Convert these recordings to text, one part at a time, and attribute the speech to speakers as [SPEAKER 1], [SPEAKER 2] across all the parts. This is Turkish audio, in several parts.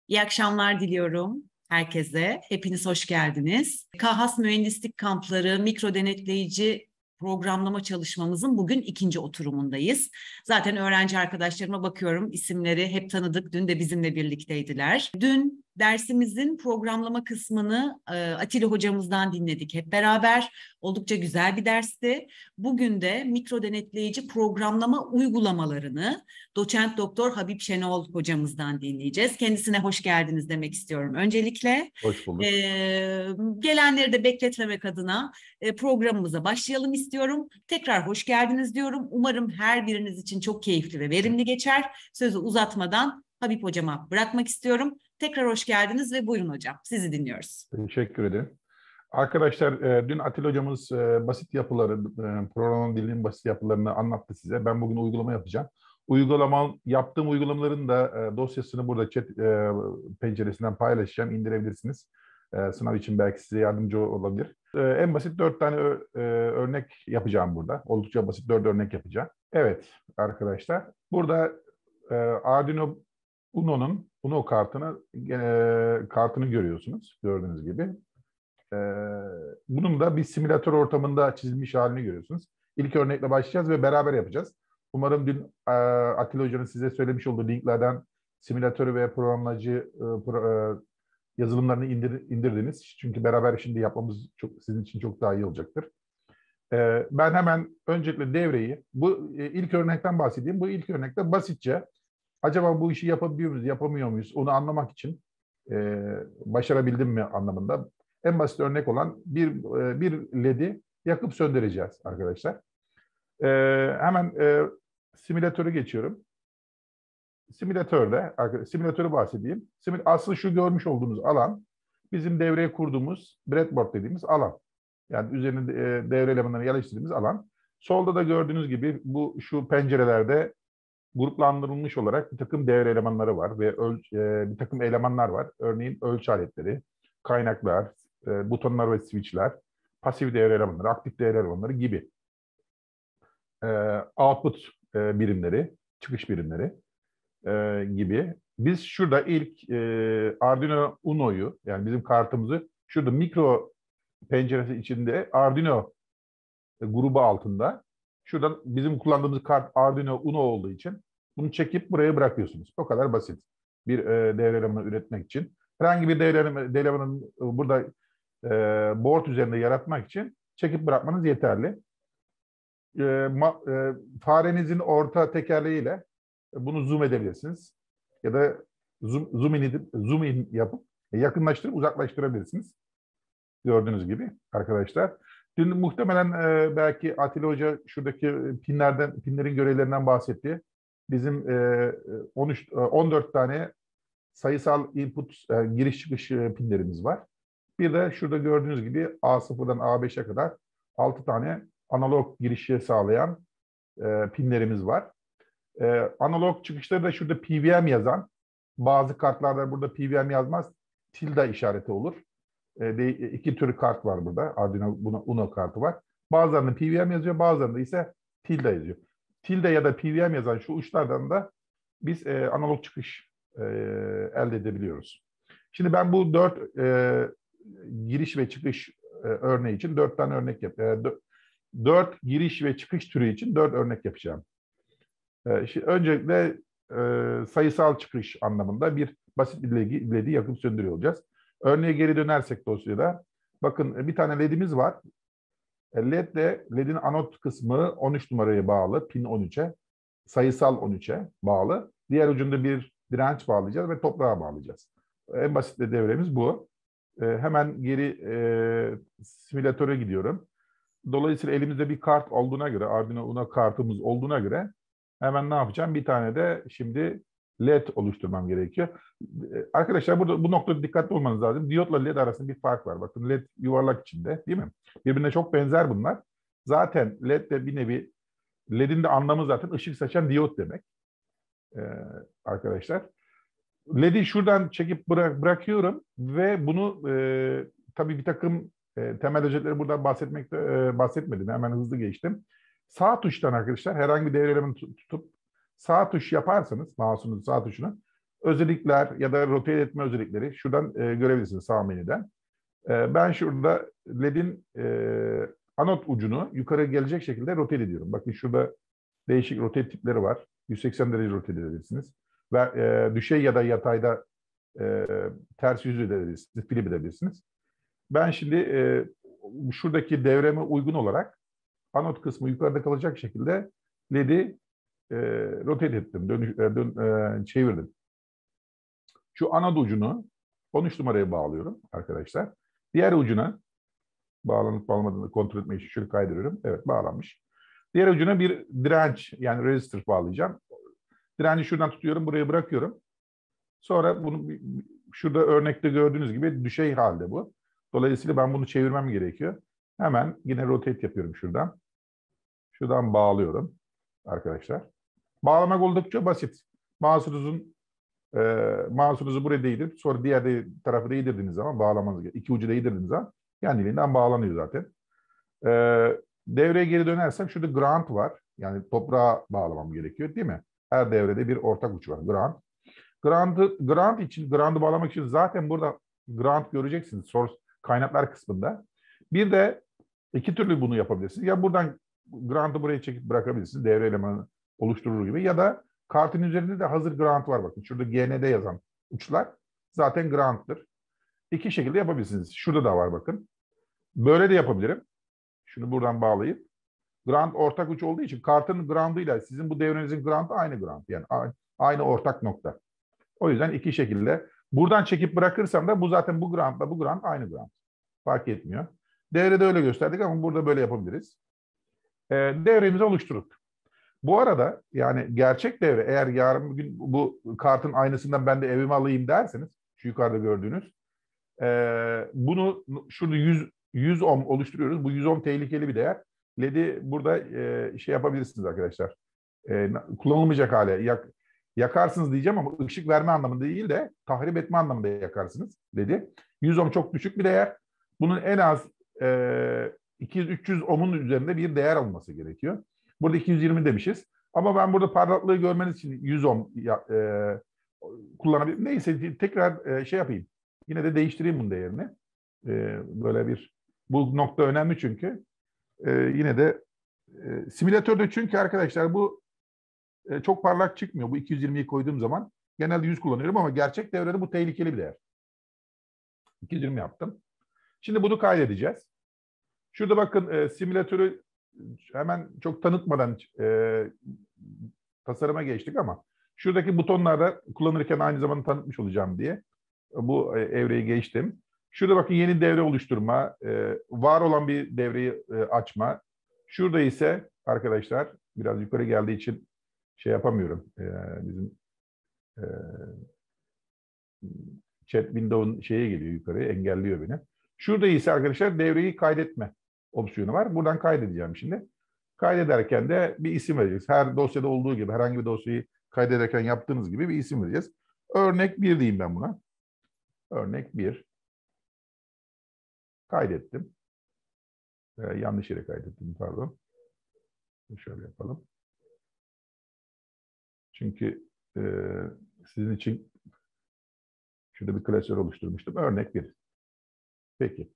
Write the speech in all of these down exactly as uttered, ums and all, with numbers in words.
[SPEAKER 1] İyi akşamlar diliyorum herkese. Hepiniz hoş geldiniz. KAHAS Mühendislik Kampları Mikro Denetleyici Programlama çalışmamızın bugün ikinci oturumundayız. Zaten öğrenci arkadaşlarıma bakıyorum, isimleri hep tanıdık. Dün de bizimle birlikteydiler. Dün dersimizin programlama kısmını e, Atilla hocamızdan dinledik hep beraber. Oldukça güzel bir dersti. Bugün de mikro denetleyici programlama uygulamalarını Doçent Doktor Habib Şenol hocamızdan dinleyeceğiz. Kendisine hoş geldiniz demek istiyorum öncelikle.
[SPEAKER 2] Hoş bulduk.
[SPEAKER 1] Ee, gelenleri de bekletmemek adına e, programımıza başlayalım istiyorum. Tekrar hoş geldiniz diyorum. Umarım her biriniz için çok keyifli ve verimli geçer. Sözü uzatmadan Habib hocama bırakmak istiyorum. Tekrar hoş geldiniz ve buyurun hocam. Sizi dinliyoruz.
[SPEAKER 2] Teşekkür ederim. Arkadaşlar, e, dün Atilla hocamız e, basit yapıları, e, programın dilinin basit yapılarını anlattı size. Ben bugün uygulama yapacağım. Uygulama, yaptığım uygulamaların da e, dosyasını burada chat e, penceresinden paylaşacağım. İndirebilirsiniz. E, sınav için belki size yardımcı olabilir. E, en basit dört tane ö, e, örnek yapacağım burada. Oldukça basit dört örnek yapacağım. Evet arkadaşlar. Burada e, Arduino Uno'nun Uno kartını e, kartını görüyorsunuz. Gördüğünüz gibi. E, bunun da bir simülatör ortamında çizilmiş halini görüyorsunuz. İlk örnekle başlayacağız ve beraber yapacağız. Umarım dün e, Atilla Hoca'nın size söylemiş olduğu linklerden simülatörü ve programlacı e, pro, e, yazılımlarını indir, indirdiniz. Çünkü beraber şimdi yapmamız çok, sizin için çok daha iyi olacaktır. E, ben hemen öncelikle devreyi, bu e, ilk örnekten bahsedeyim. Bu ilk örnekte basitçe acaba bu işi yapabiliyor muyuz, yapamıyor muyuz onu anlamak için e, başarabildim mi anlamında en basit örnek olan bir e, bir ledi yakıp söndüreceğiz arkadaşlar. E, hemen e, simülatörü geçiyorum. Simülatörde, simülatörü bahsedeyim. Simül, aslında şu görmüş olduğunuz alan bizim devreye kurduğumuz breadboard dediğimiz alan. Yani üzerine e, devre elemanlarını yerleştirdiğimiz alan. Solda da gördüğünüz gibi bu şu pencerelerde gruplandırılmış olarak bir takım devre elemanları var ve öl, e, bir takım elemanlar var. Örneğin ölçü aletleri, kaynaklar, e, butonlar ve switchler, pasif devre elemanları, aktif devre elemanları gibi. E, output e, birimleri, çıkış birimleri e, gibi. Biz şurada ilk e, Arduino Uno'yu, yani bizim kartımızı şurada mikro penceresi içinde Arduino e, grubu altında, şuradan bizim kullandığımız kart Arduino Uno olduğu için bunu çekip buraya bırakıyorsunuz. O kadar basit. Bir e, devre elemanı üretmek için. Herhangi bir devre, devre elemanı burada e, board üzerinde yaratmak için çekip bırakmanız yeterli. E, ma, e, farenizin orta tekerleğiyle bunu zoom edebilirsiniz. Ya da zoom, zoom, in, edip, zoom in yapıp yakınlaştırıp uzaklaştırabilirsiniz. Gördüğünüz gibi arkadaşlar. Dün muhtemelen e, belki Atilla Hoca şuradaki pinlerden, pinlerin görevlerinden bahsetti. Bizim e, on üç, on dört tane sayısal input e, giriş çıkış pinlerimiz var. Bir de şurada gördüğünüz gibi A sıfırdan A beşe kadar altı tane analog girişi sağlayan e, pinlerimiz var. E, analog çıkışları da şurada P V M yazan, bazı kartlarda burada P V M yazmaz, tilde işareti olur. E, iki tür kart var burada. Arduino Uno kartı var. Bazılarında P V M yazıyor, bazılarında ise tilde yazıyor. Tilde ya da P V M yazan şu uçlardan da biz e, analog çıkış e, elde edebiliyoruz. Şimdi ben bu dört e, giriş ve çıkış e, örneği için dört tane örnek yap. E, dört giriş ve çıkış türü için dört örnek yapacağım. E, şimdi öncelikle e, sayısal çıkış anlamında bir basit bir ledi, ledi yakıp söndürüyor olacağız. Örneğe geri dönersek dosyada, bakın bir tane ledimiz var. Led de ledin anot kısmı on üç numaraya bağlı, pin on üçe, sayısal on üçe bağlı. Diğer ucunda bir direnç bağlayacağız ve toprağa bağlayacağız. En basit de devremiz bu. Ee, hemen geri e, simülatöre gidiyorum. Dolayısıyla elimizde bir kart olduğuna göre, Arduino Uno kartımız olduğuna göre hemen ne yapacağım? Bir tane de şimdi led oluşturmam gerekiyor. Arkadaşlar burada bu noktada dikkatli olmanız lazım. Diyotla led arasında bir fark var. Bakın led yuvarlak içinde, değil mi? Birbirine çok benzer bunlar. Zaten led de bir nevi, ledin de anlamı zaten ışık saçan diyot demek. Ee, arkadaşlar. Ledi şuradan çekip bırak, bırakıyorum ve bunu e, tabii bir takım e, temel özellikleri buradan bahsetmekte e, bahsetmedim. Hemen hızlı geçtim. Sağ tuştan arkadaşlar herhangi bir devre elemanı tutup sağ tuş yaparsanız, mouse'unun sağ tuşunu, özellikler ya da rotate etme özellikleri şuradan e, görebilirsiniz sağ menüden. E, ben şurada L E D'in e, anot ucunu yukarı gelecek şekilde rotate ediyorum. Bakın şurada değişik rotate tipleri var. yüz seksen derece rotate edebilirsiniz. Ve e, düşey ya da yatayda e, ters yüzü edebilirsiniz, flip edebilirsiniz. Ben şimdi e, şuradaki devreme uygun olarak anot kısmı yukarıda kalacak şekilde L E D'yi e, rotate ettim, dönüş, e, dön, e, çevirdim. Şu anot ucunu on üç numaraya bağlıyorum arkadaşlar. Diğer ucuna bağlanıp bağlamadığını kontrol etmek için şöyle kaydırıyorum. Evet, bağlanmış. Diğer ucuna bir direnç yani resistor bağlayacağım. Direnci şuradan tutuyorum, buraya bırakıyorum. Sonra bunu şurada örnekte gördüğünüz gibi düşey halde bu. Dolayısıyla ben bunu çevirmem gerekiyor. Hemen yine rotate yapıyorum şuradan. Şuradan bağlıyorum arkadaşlar. Bağlamak oldukça basit. Mouse'unuzun e, mouse'unuzu buraya değdirip sonra diğer de, tarafı değdirdiğiniz zaman bağlamanız gerekiyor. İki ucu değdirdiğiniz zaman kendiliğinden bağlanıyor zaten. E, devreye geri dönersem şurada ground var. Yani toprağa bağlamam gerekiyor değil mi? Her devrede bir ortak uç var. Ground. Ground, ground için, ground'u bağlamak için zaten burada ground göreceksiniz source kaynaklar kısmında. Bir de iki türlü bunu yapabilirsiniz. Ya buradan ground'u buraya çekip bırakabilirsiniz. Devre elemanı oluşturur gibi. Ya da kartın üzerinde de hazır ground var. Bakın şurada G N D yazan uçlar zaten ground'dır. İki şekilde yapabilirsiniz. Şurada da var bakın. Böyle de yapabilirim. Şunu buradan bağlayıp. Ground ortak uç olduğu için kartın ground'uyla sizin bu devrenizin ground'u aynı ground. Yani aynı ortak nokta. O yüzden iki şekilde. Buradan çekip bırakırsam da bu zaten bu ground'la bu ground aynı ground. Fark etmiyor. Devrede öyle gösterdik ama burada böyle yapabiliriz. E, devremizi oluşturduk. Bu arada yani gerçek devre eğer yarın bugün bu kartın aynısından ben de evime alayım derseniz şu yukarıda gördüğünüz e, bunu şurada yüz, yüz ohm oluşturuyoruz. Bu yüz ohm tehlikeli bir değer. L E D'yi burada e, şey yapabilirsiniz arkadaşlar. E, kullanılmayacak hale yak, yakarsınız diyeceğim ama ışık verme anlamında değil de tahrip etme anlamında yakarsınız L E D'yi. yüz ohm çok düşük bir değer. Bunun en az e, iki yüz üç yüz ohmun üzerinde bir değer olması gerekiyor. Burada iki yüz yirmi demişiz. Ama ben burada parlaklığı görmeniz için yüz ohm e, kullanabilirim. Neyse tekrar e, şey yapayım. Yine de değiştireyim bunun değerini. E, böyle bir bu nokta önemli çünkü. E, yine de e, simülatörde çünkü arkadaşlar bu e, çok parlak çıkmıyor. Bu iki yüz yirmiyi koyduğum zaman genelde yüz kullanıyorum ama gerçek devrede bu tehlikeli bir değer. iki yüz yirmi yaptım. Şimdi bunu kaydedeceğiz. Şurada bakın e, simülatörü hemen çok tanıtmadan e, tasarıma geçtik ama şuradaki butonlarda kullanırken aynı zamanda tanıtmış olacağım diye bu e, evreyi geçtim. Şurada bakın yeni devre oluşturma, e, var olan bir devreyi e, açma. Şurada ise arkadaşlar biraz yukarı geldiği için şey yapamıyorum. E, bizim e, chat window'un şeye geliyor yukarıya, engelliyor beni. Şurada ise arkadaşlar devreyi kaydetme opsiyonu var. Buradan kaydedeceğim şimdi. Kaydederken de bir isim vereceğiz. Her dosyada olduğu gibi herhangi bir dosyayı kaydederken yaptığınız gibi bir isim vereceğiz. Örnek bir diyeyim ben buna. Örnek bir. Kaydettim. Ee, yanlış yere kaydettim pardon. Şöyle yapalım. Çünkü e, sizin için şurada bir klasör oluşturmuştum. Örnek bir. Peki.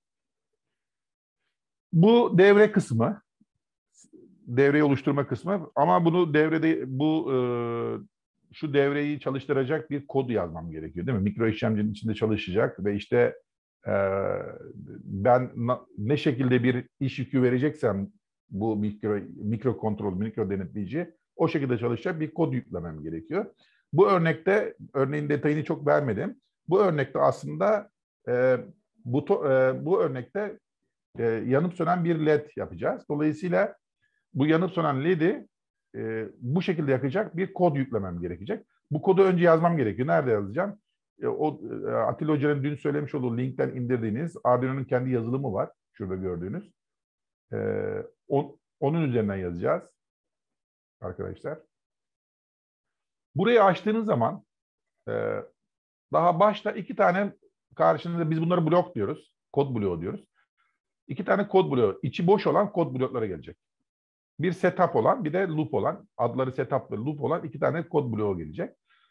[SPEAKER 2] Bu devre kısmı. Devreyi oluşturma kısmı. Ama bunu devrede bu e, şu devreyi çalıştıracak bir kod yazmam gerekiyor değil mi? Mikro işlemcinin içinde çalışacak ve işte e, ben ne şekilde bir iş yükü vereceksem bu mikro, mikro kontrol, mikro denetleyici o şekilde çalışacak bir kod yüklemem gerekiyor. Bu örnekte, örneğin detayını çok vermedim. Bu örnekte aslında e, bu, e, bu örnekte e, yanıp sönen bir led yapacağız. Dolayısıyla bu yanıp sönen L E D'yi e, bu şekilde yakacak bir kod yüklemem gerekecek. Bu kodu önce yazmam gerekiyor. Nerede yazacağım? E, o e, Atilla Hoca'nın dün söylemiş olduğu linkten indirdiğiniz Arduino'nun kendi yazılımı var. Şurada gördüğünüz. E, on, onun üzerinden yazacağız. Arkadaşlar. Burayı açtığınız zaman e, daha başta iki tane karşınızda biz bunları blok diyoruz. Kod bloğu diyoruz. İki tane kod bloğu. İçi boş olan kod bloklara gelecek. Bir setup olan bir de loop olan, adları setup ve loop olan iki tane kod bloğu gelecek.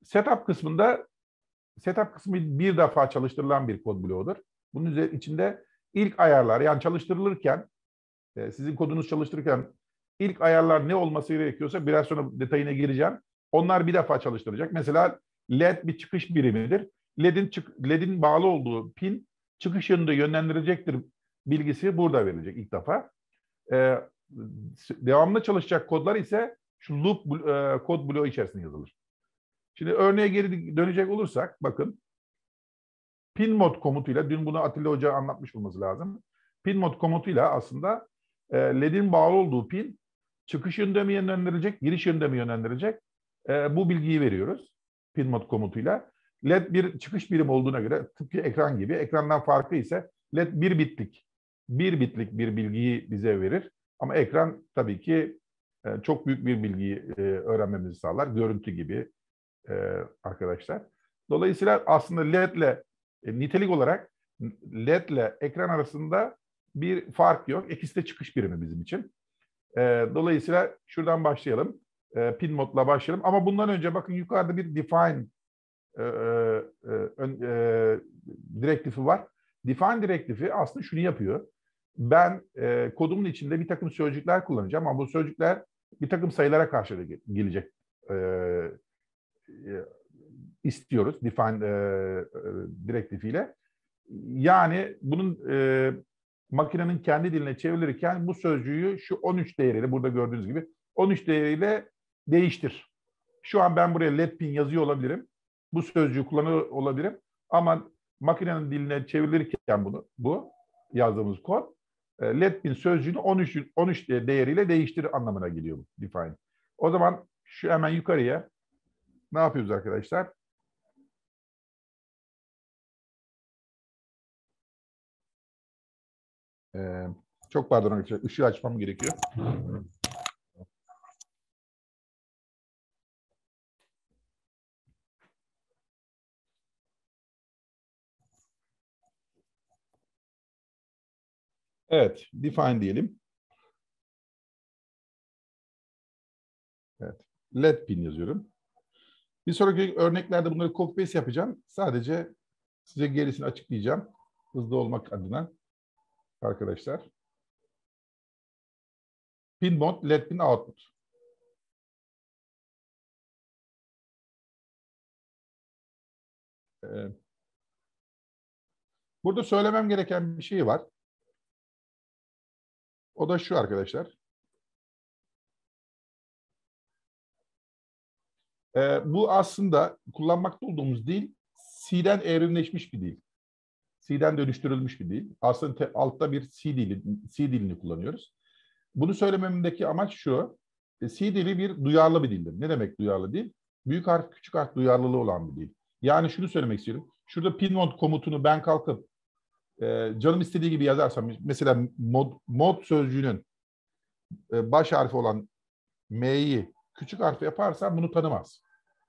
[SPEAKER 2] setup kısmında setup kısmı bir defa çalıştırılan bir kod bloğudur. Bunun içinde ilk ayarlar, yani çalıştırılırken, sizin kodunuz çalıştırırken ilk ayarlar ne olması gerekiyorsa biraz sonra detayına gireceğim. Onlar bir defa çalıştıracak. Mesela L E D bir çıkış birimidir. L E D'in L E D'in bağlı olduğu pin çıkış yönünde yönlendirecektir bilgisi burada verilecek ilk defa. Ee, devamlı çalışacak kodlar ise şu loop e, kod bloğu içerisinde yazılır. Şimdi örneğe geri dönecek olursak bakın, pin mod komutuyla, dün bunu Atilla Hoca anlatmış olması lazım. Pin mod komutuyla aslında e, L E D'in bağlı olduğu pin çıkış yönünde mi yönlendirecek, giriş yönünde mi yönlendirecek? E, bu bilgiyi veriyoruz pin mod komutuyla. L E D bir çıkış birim olduğuna göre tıpkı ekran gibi. Ekrandan farkı ise L E D bir bitlik, bir bitlik bir bilgiyi bize verir. Ama ekran tabii ki e, çok büyük bir bilgiyi e, öğrenmemizi sağlar. Görüntü gibi e, arkadaşlar. Dolayısıyla aslında L E D ile e, nitelik olarak L E D ile ekran arasında bir fark yok. İkisi de çıkış birimi bizim için. E, dolayısıyla şuradan başlayalım. E, pin modla başlayalım. Ama bundan önce bakın yukarıda bir define e, e, e, direktifi var. Define direktifi aslında şunu yapıyor. Ben e, kodumun içinde bir takım sözcükler kullanacağım ama bu sözcükler bir takım sayılara karşı gelecek e, e, istiyoruz define e, e, direktifiyle. Yani bunun e, makinenin kendi diline çevrilirken bu sözcüğü şu on üç değeriyle, burada gördüğünüz gibi on üç değeriyle değiştir. Şu an ben buraya L E D pin yazıyor olabilirim. Bu sözcüğü kullanıyor olabilirim. Ama makinenin diline çevrilirken bunu, bu yazdığımız kod L E D pin sözcüğünü on üç, on üç değeriyle değiştir anlamına geliyor bu define. O zaman şu hemen yukarıya ne yapıyoruz arkadaşlar? Ee, çok pardon arkadaşlar. Işığı açmam gerekiyor. Evet. Define diyelim. Evet. L E D pin yazıyorum. Bir sonraki örneklerde bunları copy paste yapacağım. Sadece size gerisini açıklayacağım. Hızlı olmak adına arkadaşlar. Pin mod, L E D pin output. Ee, burada söylemem gereken bir şey var. O da şu arkadaşlar. Ee, bu aslında kullanmakta olduğumuz dil C'den evrimleşmiş bir dil. C'den dönüştürülmüş bir dil. Aslında te, altta bir C dili, C dilini kullanıyoruz. Bunu söylememdeki amaç şu. C dili bir duyarlı bir dildir. Ne demek duyarlı dil? Büyük harf, küçük harf duyarlılığı olan bir dil. Yani şunu söylemek istiyorum. Şurada pin mod komutunu ben kalkıp e, canım istediği gibi yazarsam, mesela mod, mod sözcüğünün e, baş harfi olan M'yi küçük harf yaparsam bunu tanımaz.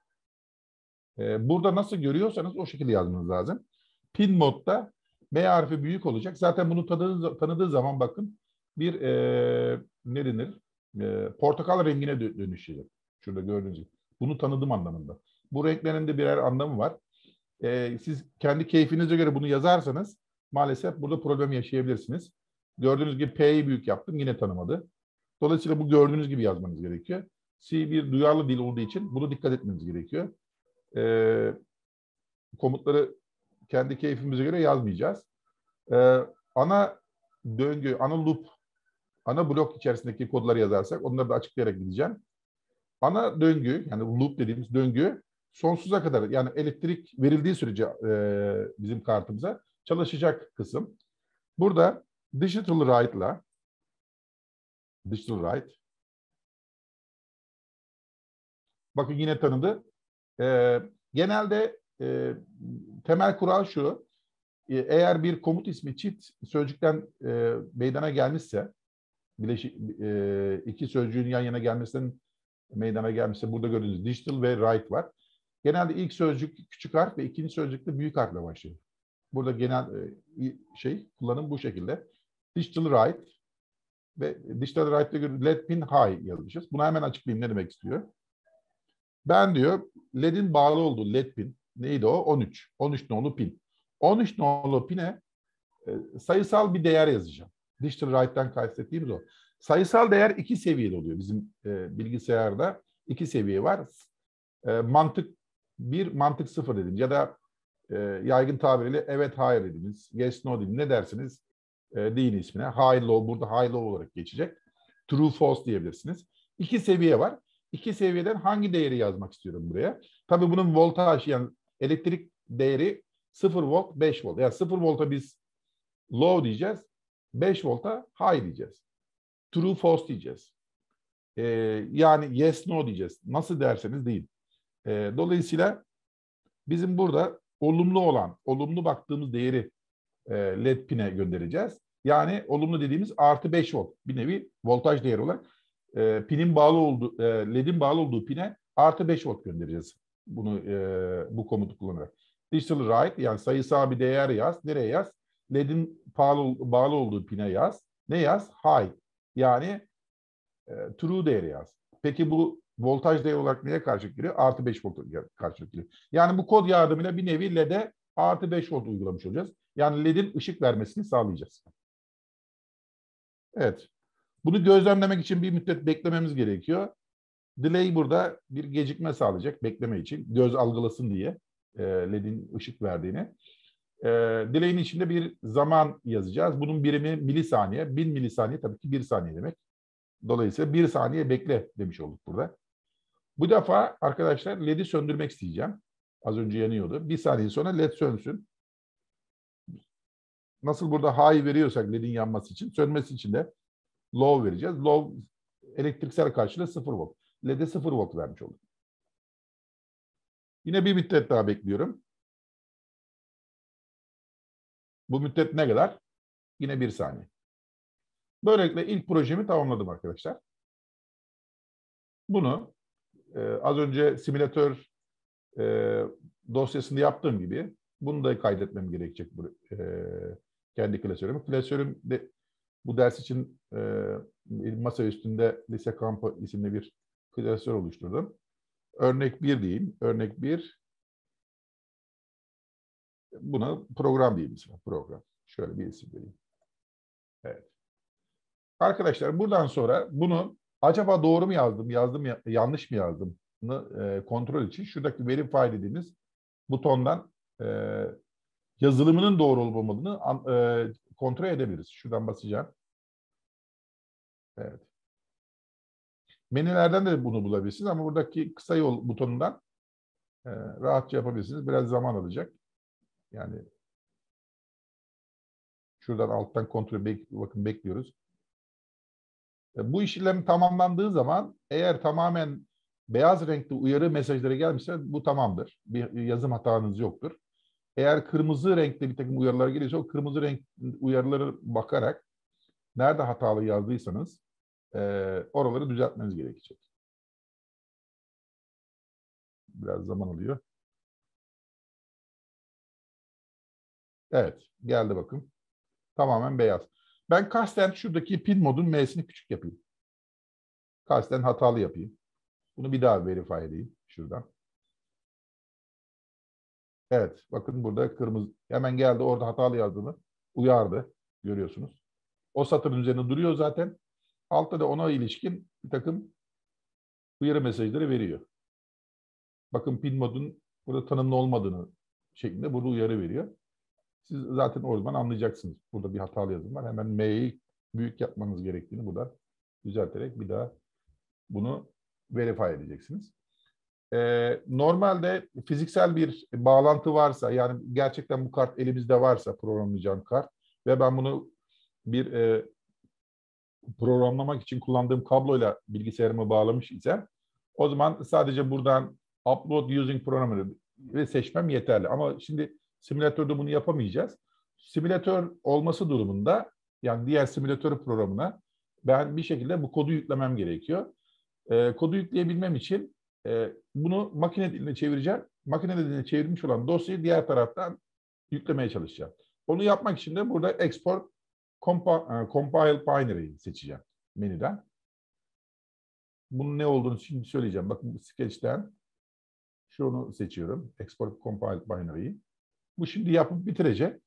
[SPEAKER 2] E, burada nasıl görüyorsanız o şekilde yazmanız lazım. Pin modda M harfi büyük olacak. Zaten bunu tanıdığı, tanıdığı zaman bakın bir e, ne denir? E, portakal rengine dönüşecek. Şurada gördüğünüz gibi. Bunu tanıdım anlamında. Bu renklerin de birer anlamı var. E, siz kendi keyfinize göre bunu yazarsanız maalesef burada problem yaşayabilirsiniz. Gördüğünüz gibi P'yi büyük yaptım. Yine tanımadı. Dolayısıyla bu gördüğünüz gibi yazmanız gerekiyor. C bir duyarlı dil olduğu için bunu dikkat etmeniz gerekiyor. E, komutları kendi keyfimize göre yazmayacağız. Ee, ana döngü, ana loop, ana blok içerisindeki kodları yazarsak onları da açıklayarak gideceğim. Ana döngü, yani loop dediğimiz döngü sonsuza kadar, yani elektrik verildiği sürece e, bizim kartımıza çalışacak kısım. Burada digital write'la digital write, bakın yine tanıdı. E, genelde e, temel kural şu: eğer bir komut ismi çift sözcükten e, meydana gelmişse, bileşik, e, iki sözcüğün yan yana gelmesinden meydana gelmişse, burada gördüğünüz digital ve write var. Genelde ilk sözcük küçük harf ve ikinci sözcük de büyük harfle başlıyor. Burada genel e, şey kullanım bu şekilde. Digital write ve digital write'de göre let pin high yazmışız. Bunu hemen açıklayayım ne demek istiyor. Ben diyor L E D'in bağlı olduğu L E D pin neydi o? on üç. on üç nolu pin. on üç nolu pine e, sayısal bir değer yazacağım. Digital write'dan kastettiğimiz o. Sayısal değer iki seviyeli oluyor. Bizim e, bilgisayarda iki seviye var. E, mantık bir, mantık sıfır dediğimiz ya da e, yaygın tabiriyle evet hayır dediğimiz, yes no dediğimiz ne dersiniz e, deyin ismine. High low, burada high low olarak geçecek. True false diyebilirsiniz. İki seviye var. İki seviyeden hangi değeri yazmak istiyorum buraya? Tabii bunun voltaj yani elektrik değeri sıfır volt, beş volt. Yani sıfır volta biz low diyeceğiz. beş volta high diyeceğiz. True false diyeceğiz. Ee, yani yes no diyeceğiz. Nasıl derseniz deyin. Ee, dolayısıyla bizim burada olumlu olan, olumlu baktığımız değeri e, L E D pine göndereceğiz. Yani olumlu dediğimiz artı beş volt. Bir nevi voltaj değeri olarak e, pinin bağlı olduğu, e, L E D'in bağlı olduğu pine artı beş volt göndereceğiz. Bunu e, bu komutu kullanarak. Digital write yani sayısal bir değer yaz. Nereye yaz? L E D'in bağlı, bağlı olduğu pine yaz. Ne yaz? High. Yani e, true değeri yaz. Peki bu voltaj değeri olarak neye karşılık geliyor? Artı beş volt karşılık geliyor. Yani bu kod yardımıyla bir nevi L E D'e artı beş volt uygulamış olacağız. Yani L E D'in ışık vermesini sağlayacağız. Evet. Bunu gözlemlemek için bir müddet beklememiz gerekiyor. Delay burada bir gecikme sağlayacak bekleme için. Göz algılasın diye e, L E D'in ışık verdiğini. E, delay'in içinde bir zaman yazacağız. Bunun birimi milisaniye. Bin milisaniye tabii ki bir saniye demek. Dolayısıyla bir saniye bekle demiş olduk burada. Bu defa arkadaşlar L E D'yi söndürmek isteyeceğim. Az önce yanıyordu. Bir saniye sonra L E D sönsün. Nasıl burada high veriyorsak L E D'in yanması için, sönmesi için de low vereceğiz. Low elektriksel karşılığı sıfır volt. L E D'e sıfır volt vermiş olduk. Yine bir müddet daha bekliyorum. Bu müddet ne kadar? Yine bir saniye. Böylelikle ilk projemi tamamladım arkadaşlar. Bunu e, az önce simülatör e, dosyasında yaptığım gibi bunu da kaydetmem gerekecek bu, e, kendi klasörümü. Klasörüm de bu ders için e, masa üstünde Lise Campo isimli bir klasör oluşturdum. Örnek bir diyeyim. Örnek bir. Buna program diyeyim mesela. Program. Şöyle bir isim vereyim. Evet. Arkadaşlar buradan sonra bunu acaba doğru mu yazdım, yazdım ya, yanlış mı yazdım e, kontrol için şuradaki verify dediğimiz butondan e, yazılımının doğru olup olmadığını e, kontrol edebiliriz. Şuradan basacağım. Evet. Menülerden de bunu bulabilirsiniz ama buradaki kısa yol butonundan e, rahatça yapabilirsiniz. Biraz zaman alacak. Yani şuradan alttan kontrol bek bakın bekliyoruz. E, bu işlem tamamlandığı zaman eğer tamamen beyaz renkli uyarı mesajları gelmişse bu tamamdır. Bir yazım hatanız yoktur. Eğer kırmızı renkli bir takım uyarılar geliyorsa o kırmızı renk uyarıları bakarak nerede hatalı yazdıysanız e, oraları düzeltmeniz gerekecek. Biraz zaman alıyor. Evet, geldi bakın. Tamamen beyaz. Ben kasten şuradaki pin modun M'sini küçük yapayım. Kasten hatalı yapayım. Bunu bir daha verify edeyim şuradan. Evet, bakın burada kırmızı hemen geldi orada hatalı yazdığını uyardı. Görüyorsunuz. O satırın üzerinde duruyor zaten. Altta da ona ilişkin bir takım uyarı mesajları veriyor. Bakın pin modun burada tanımlı olmadığını şeklinde burada uyarı veriyor. Siz zaten o zaman anlayacaksınız. Burada bir hatalı yazım var. Hemen M'yi büyük yapmanız gerektiğini burada düzelterek bir daha bunu verify edeceksiniz. Ee, normalde fiziksel bir bağlantı varsa yani gerçekten bu kart elimizde varsa programlayacağım kart ve ben bunu bir e, programlamak için kullandığım kabloyla bilgisayarıma bağlamış isem o zaman sadece buradan upload using programı ve seçmem yeterli. Ama şimdi simülatörde bunu yapamayacağız. Simülatör olması durumunda yani diğer simülatör programına ben bir şekilde bu kodu yüklemem gerekiyor. E, kodu yükleyebilmem için e, bunu makine diline çevireceğim. Makine diline çevirmiş olan dosyayı diğer taraftan yüklemeye çalışacağım. Onu yapmak için de burada export compa, compile binary'yi seçeceğim menüden. Bunun ne olduğunu şimdi söyleyeceğim. Bakın bu sketch'ten Şunu seçiyorum. Export Compiled Binary'yi. Bu şimdi yapıp bitirecek.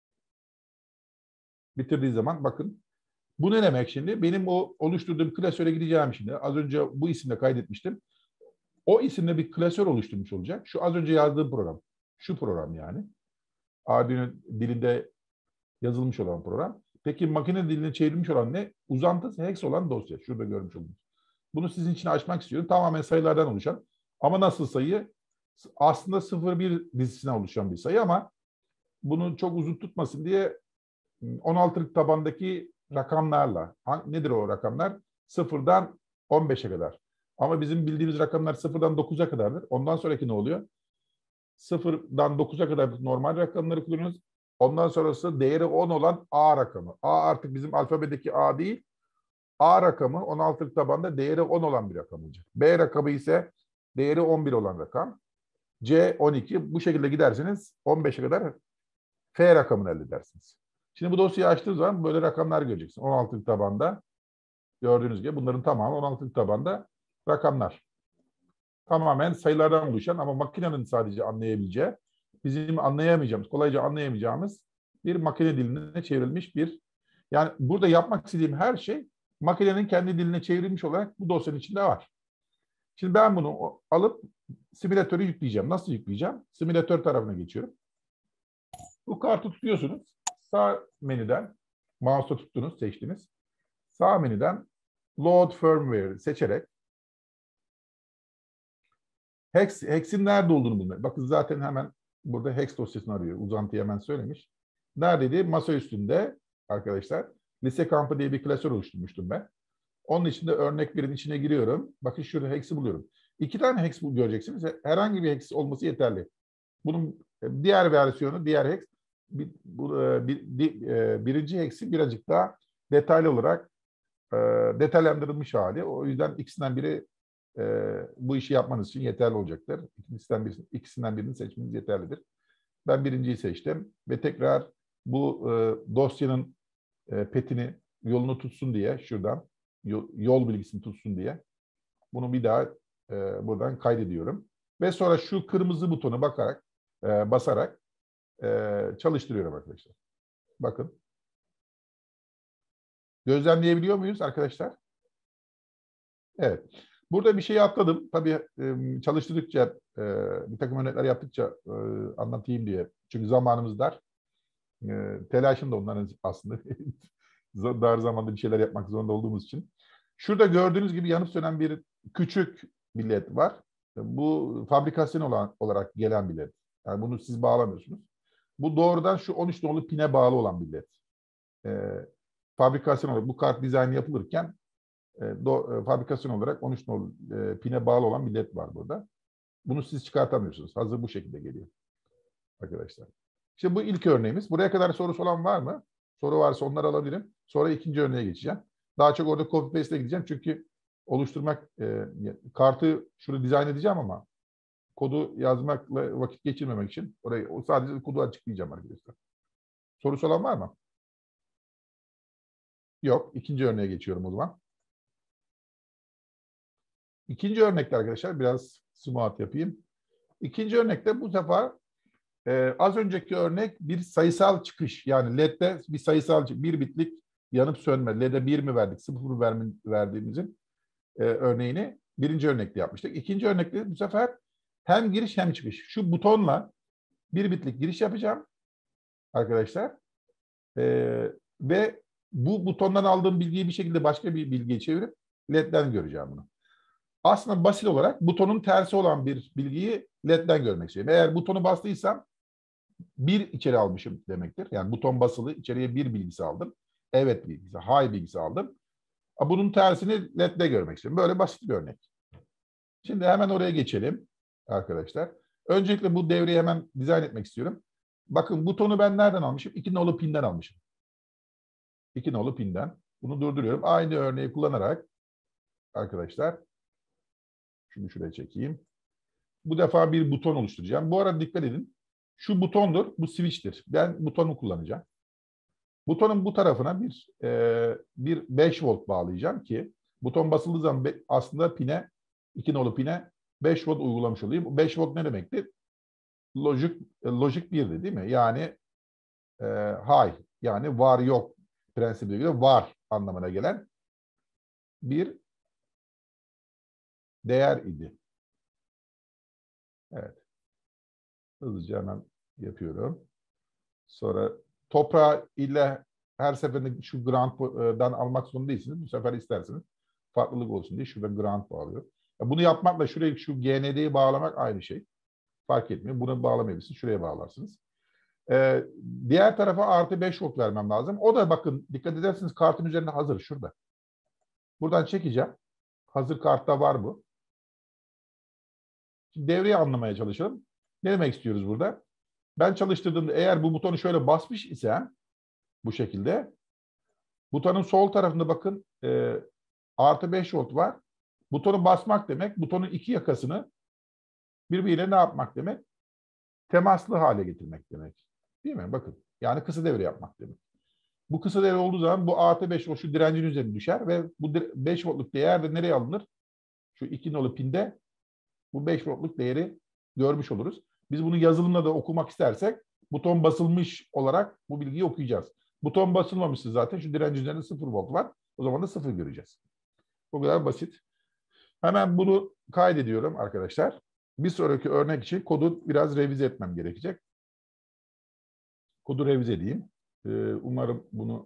[SPEAKER 2] Bitirdiği zaman bakın. Bu ne demek şimdi? Benim o oluşturduğum klasöre gideceğim şimdi. Az önce bu isimle kaydetmiştim. O isimle bir klasör oluşturmuş olacak. Şu az önce yazdığım program. Şu program yani. Arduino dilinde yazılmış olan program. Peki makine diline çevrilmiş olan ne? Uzantısı hex olan dosya. Şurada görmüş oldunuz. Bunu sizin için açmak istiyorum. Tamamen sayılardan oluşan. Ama nasıl sayı? Aslında sıfır bir dizisinden oluşan bir sayı ama bunu çok uzun tutmasın diye on altılık tabandaki rakamlarla. Nedir o rakamlar? sıfırdan on beşe kadar. Ama bizim bildiğimiz rakamlar sıfırdan dokuza kadardır. Ondan sonraki ne oluyor? sıfırdan dokuza kadar normal rakamları kullanıyoruz. Ondan sonrası değeri on olan A rakamı. A artık bizim alfabedeki A değil. A rakamı on altılık tabanda değeri on olan bir rakam olacak. B rakamı ise değeri on bir olan rakam. C on iki. Bu şekilde giderseniz on beşe kadar F rakamını elde edersiniz. Şimdi bu dosyayı açtığınız zaman böyle rakamlar göreceksiniz. on altılık tabanda gördüğünüz gibi bunların tamamı on altılık tabanda rakamlar. Tamamen sayılardan oluşan ama makinenin sadece anlayabileceği, bizim anlayamayacağımız, kolayca anlayamayacağımız bir makine diline çevrilmiş bir... Yani burada yapmak istediğim her şey makinenin kendi diline çevrilmiş olarak bu dosyanın içinde var. Şimdi ben bunu alıp simülatörü yükleyeceğim. Nasıl yükleyeceğim? Simülatör tarafına geçiyorum. Bu kartı tutuyorsunuz. Sağ menüden, mouse'la tuttunuz, seçtiniz. Sağ menüden Load Firmware seçerek Hex, Hex'in nerede olduğunu bulmak. Bakın zaten hemen burada Hex dosyasını arıyor. Uzantıyı hemen söylemiş. Neredeydi? Masa üstünde arkadaşlar. Lise kampı diye bir klasör oluşturmuştum ben. Onun içinde örnek birin içine giriyorum. Bakın şurada Hex'i buluyorum. İki tane Hex göreceksiniz. Herhangi bir Hex olması yeterli. Bunun diğer versiyonu, diğer Hex, bir, bu, bir, bir, birinci Hex'i birazcık daha detaylı olarak e, detaylandırılmış hali. O yüzden ikisinden biri e, bu işi yapmanız için yeterli olacaktır. İkisinden, bir, ikisinden birini seçmeniz yeterlidir. Ben birinciyi seçtim ve tekrar bu e, dosyanın e, petini, yolunu tutsun diye şuradan, yol, yol bilgisini tutsun diye bunu bir daha e, buradan kaydediyorum. Ve sonra şu kırmızı butona bakarak, e, basarak e, çalıştırıyorum arkadaşlar. Bakın. Gözlemleyebiliyor muyuz arkadaşlar? Evet. Burada bir şey atladım. Tabii e, çalıştırdıkça, e, bir takım örnekler yaptıkça e, anlatayım diye. Çünkü zamanımız dar. E, telaşım da onların aslında dar zamanda bir şeyler yapmak zorunda olduğumuz için. Şurada gördüğünüz gibi yanıp sönen bir küçük bir led var. Bu fabrikasyon olan, olarak gelen bir led. Yani bunu siz bağlamıyorsunuz. Bu doğrudan şu on üç nolu pine bağlı olan bir led. E, fabrikasyon olarak bu kart dizaynı yapılırken e, do, e, fabrikasyon olarak on üç nolu e, pine bağlı olan bir led var burada. Bunu siz çıkartamıyorsunuz. Hazır bu şekilde geliyor arkadaşlar. İşte bu ilk örneğimiz. Buraya kadar sorusu olan var mı? Soru varsa onları alabilirim. Sonra ikinci örneğe geçeceğim. Daha çok orada copy paste'e gideceğim. Çünkü oluşturmak, e, kartı şurada dizayn edeceğim ama kodu yazmakla vakit geçirmemek için orayı sadece kodu açıklayacağım arkadaşlar. Sorusu olan var mı? Yok. İkinci örneğe geçiyorum o zaman. İkinci örnekte arkadaşlar biraz smart yapayım. İkinci örnekte bu sefer e, az önceki örnek bir sayısal çıkış. Yani L E D'de bir sayısal bir bitlik yanıp sönme. L E D'de bir mi verdik, sıfır mı verdiğimizin e, örneğini birinci örnekte yapmıştık. İkinci örnekte bu sefer hem giriş hem çıkış. Şu butonla bir bitlik giriş yapacağım arkadaşlar. E, ve bu butondan aldığım bilgiyi bir şekilde başka bir bilgiye çevirip L E D'den göreceğim bunu. Aslında basit olarak butonun tersi olan bir bilgiyi L E D'den görmek istiyorum. Eğer butonu bastıysam bir içeri almışım demektir. Yani buton basılı, içeriye bir bilgisi aldım. Evet bilgisi, hayır bilgisi aldım. Bunun tersini L E D'de görmek istiyorum. Böyle basit bir örnek. Şimdi hemen oraya geçelim arkadaşlar. Öncelikle bu devreyi hemen dizayn etmek istiyorum. Bakın butonu ben nereden almışım? İki nolu pinden almışım. İki nolu pinden. Bunu durduruyorum. Aynı örneği kullanarak arkadaşlar şunu şuraya çekeyim. Bu defa bir buton oluşturacağım. Bu arada dikkat edin. Şu butondur, bu switch'tir. Ben butonu kullanacağım. Butonun bu tarafına bir e, bir beş volt bağlayacağım ki buton basıldığı zaman aslında pine, iki nolu pine beş volt uygulamış olayım. beş volt ne demekti? Lojik, lojik birdi değil mi? Yani e, high, yani var yok prensibiyle göre var anlamına gelen bir değer idi. Evet. Hızlıca hemen yapıyorum. Sonra toprağı ile her seferinde şu ground'dan almak zorunda değilsiniz. Bu sefer isterseniz farklılık olsun diye şurada ground bağlıyor. Bunu yapmakla şuraya şu G N D'yi bağlamak aynı şey. Fark etmiyor. Bunu bağlamayabilirsiniz. Şuraya bağlarsınız. Ee, diğer tarafa artı beş volt vermem lazım. O da bakın dikkat ederseniz kartın üzerinde hazır. Şurada. Buradan çekeceğim. Hazır kartta var bu. Şimdi devreyi anlamaya çalışalım. Ne demek istiyoruz burada? Ben çalıştırdığımda eğer bu butonu şöyle basmış isem bu şekilde butonun sol tarafında bakın e, artı beş volt var. Butonu basmak demek butonun iki yakasını birbiriyle ne yapmak demek? Temaslı hale getirmek demek. Değil mi? Bakın. Yani kısa devre yapmak demek. Bu kısa devre olduğu zaman bu artı beş volt şu direncin üzerine düşer ve bu beş voltluk değer de nereye alınır? Şu iki nolu pinde bu beş voltluk değeri görmüş oluruz. Biz bunu yazılımla da okumak istersek buton basılmış olarak bu bilgiyi okuyacağız. Buton basılmamışsa zaten şu direncin üzerinde sıfır volt var. O zaman da sıfır göreceğiz. Bu kadar basit. Hemen bunu kaydediyorum arkadaşlar. Bir sonraki örnek için kodu biraz revize etmem gerekecek. Kodu revize edeyim. Umarım bunu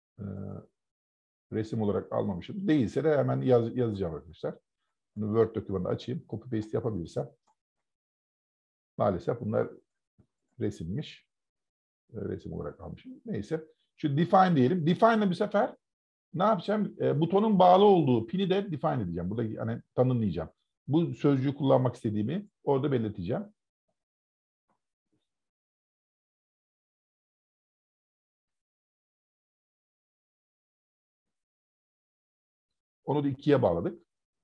[SPEAKER 2] resim olarak almamışım. Değilse de hemen yaz, yazacağım arkadaşlar. Bunu Word dokümanını açayım. Copy paste yapabilirsem. Maalesef bunlar resimmiş. Resim olarak almışım. Neyse. Şu define diyelim. Define'le bu sefer ne yapacağım? E, butonun bağlı olduğu pini de define edeceğim. Burada hani tanımlayacağım. Bu sözcüğü kullanmak istediğimi orada belirteceğim. Onu da ikiye bağladık.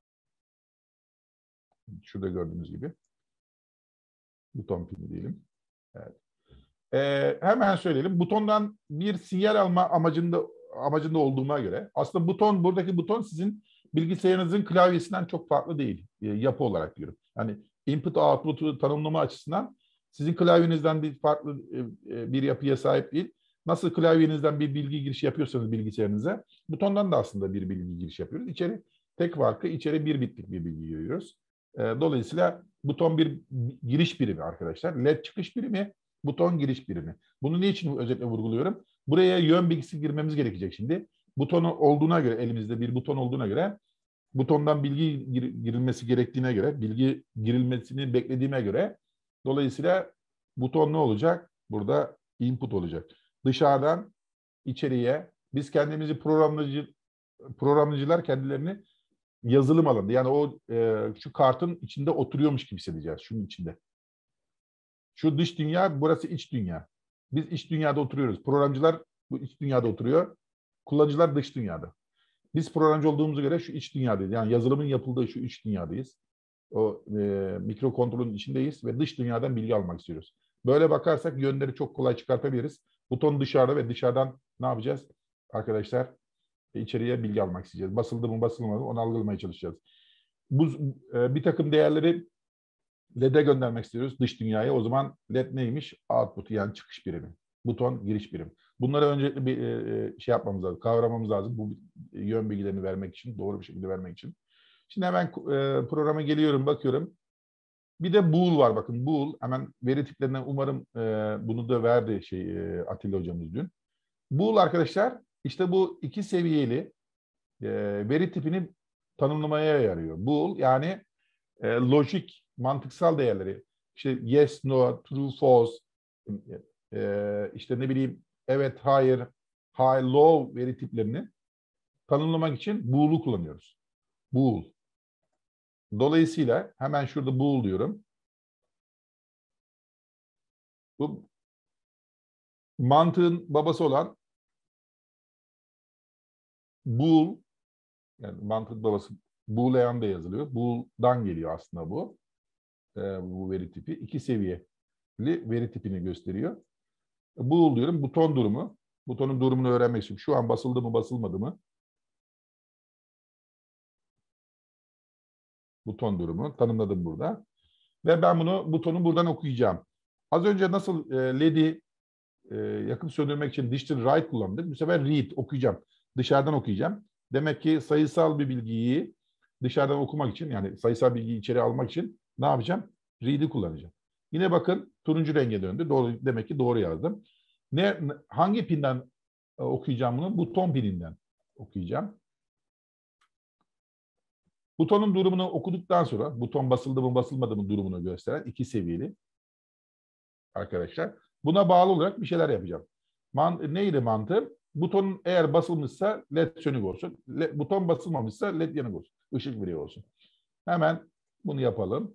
[SPEAKER 2] Şurada gördüğünüz gibi. Buton pini diyelim. Evet. Ee, hemen söyleyelim. Butondan bir sinyal alma amacında amacında olduğuma göre aslında buton buradaki buton sizin bilgisayarınızın klavyesinden çok farklı değil. E, yapı olarak diyorum. Yani input output'u tanımlama açısından sizin klavyenizden bir farklı e, bir yapıya sahip değil. Nasıl klavyenizden bir bilgi girişi yapıyorsanız bilgisayarınıza butondan da aslında bir bilgi girişi yapıyoruz. İçeri tek farkı içeri bir bitlik bir bilgi giriyoruz. E, dolayısıyla buton bir giriş birimi arkadaşlar. L E D çıkış birimi, buton giriş birimi. Bunu niçin özellikle vurguluyorum? Buraya yön bilgisi girmemiz gerekecek şimdi. Butonu olduğuna göre, elimizde bir buton olduğuna göre, butondan bilgi gir, girilmesi gerektiğine göre, bilgi girilmesini beklediğime göre, dolayısıyla buton ne olacak? Burada input olacak. Dışarıdan içeriye, biz kendimizi programlayıcı, programlayıcılar kendilerini yazılım alanında, yani o e, şu kartın içinde oturuyormuş gibi hissedeceğiz, şunun içinde. Şu dış dünya, burası iç dünya. Biz iç dünyada oturuyoruz. Programcılar bu iç dünyada oturuyor. Kullanıcılar dış dünyada. Biz programcı olduğumuza göre şu iç dünyadayız. Yani yazılımın yapıldığı şu iç dünyadayız. O e, mikro kontrolün içindeyiz ve dış dünyadan bilgi almak istiyoruz. Böyle bakarsak yönleri çok kolay çıkartabiliriz. Buton dışarıda ve dışarıdan ne yapacağız? Arkadaşlar içeriye bilgi almak isteyeceğiz. Basıldı mı basılmadı mı onu algılamaya çalışacağız. Bu e, bir takım değerleri L E D'e göndermek istiyoruz dış dünyaya. O zaman L E D neymiş? Output, yani çıkış birimi. Buton giriş birimi. Bunları öncelikle bir e, şey yapmamız lazım, kavramamız lazım. Bu yön bilgilerini vermek için, doğru bir şekilde vermek için. Şimdi hemen e, programa geliyorum, bakıyorum. Bir de bool var, bakın bool. Hemen veri tiplerinden umarım e, bunu da verdi şey e, Atilla hocamız dün. Bool arkadaşlar işte bu iki seviyeli e, veri tipini tanımlamaya yarıyor. Bool yani e, lojik, mantıksal değerleri, işte yes, no, true, false, e, işte ne bileyim evet, hayır, high, low veri tiplerini tanımlamak için bool'u kullanıyoruz. Bool. Dolayısıyla hemen şurada bool diyorum. Bu mantığın babası olan bool, yani mantığın babası boolean da yazılıyor. Bool'dan geliyor aslında bu. E, bu veri tipi. İki seviyeli veri tipini gösteriyor. Bool diyorum. Buton durumu. Butonun durumunu öğrenmek için. Şu an basıldı mı basılmadı mı? Buton durumu tanımladım burada. Ve ben bunu butonu buradan okuyacağım. Az önce nasıl e, L E D'i e, yakıp söndürmek için digital write kullandık. Bu sefer read okuyacağım. Dışarıdan okuyacağım. Demek ki sayısal bir bilgiyi dışarıdan okumak için, yani sayısal bilgiyi içeri almak için ne yapacağım? Read'i kullanacağım. Yine bakın turuncu renge döndü. Doğru, demek ki doğru yazdım. Ne, hangi pinden e, okuyacağım bunu? Buton pininden okuyacağım. Butonun durumunu okuduktan sonra buton basıldı mı basılmadı mı durumunu gösteren iki seviyeli arkadaşlar. Buna bağlı olarak bir şeyler yapacağım. Man, neydi mantığım? Butonun eğer basılmışsa led sönük olsun. Le, buton basılmamışsa led yanık olsun. Işık veriyor olsun. Hemen bunu yapalım.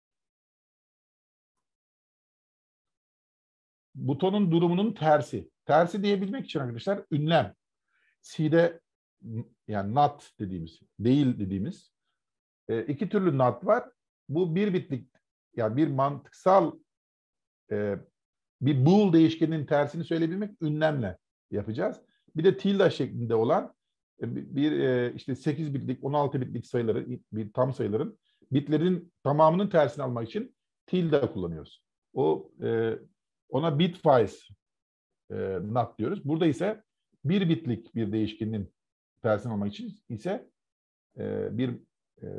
[SPEAKER 2] Butonun durumunun tersi. Tersi diyebilmek için arkadaşlar ünlem. C'de yani not dediğimiz, değil dediğimiz e, iki türlü not var. Bu bir bitlik, yani bir mantıksal e, bir bool değişkeninin tersini söyleyebilmek ünlemle yapacağız. Bir de tilde şeklinde olan e, bir e, işte sekiz bitlik, on altı bitlik sayıları, bir tam sayıların bitlerin tamamının tersini almak için tilde kullanıyoruz. O e, ona bitwise e, not diyoruz. Burada ise bir bitlik bir değişkenin tersini almak için ise e, bir e,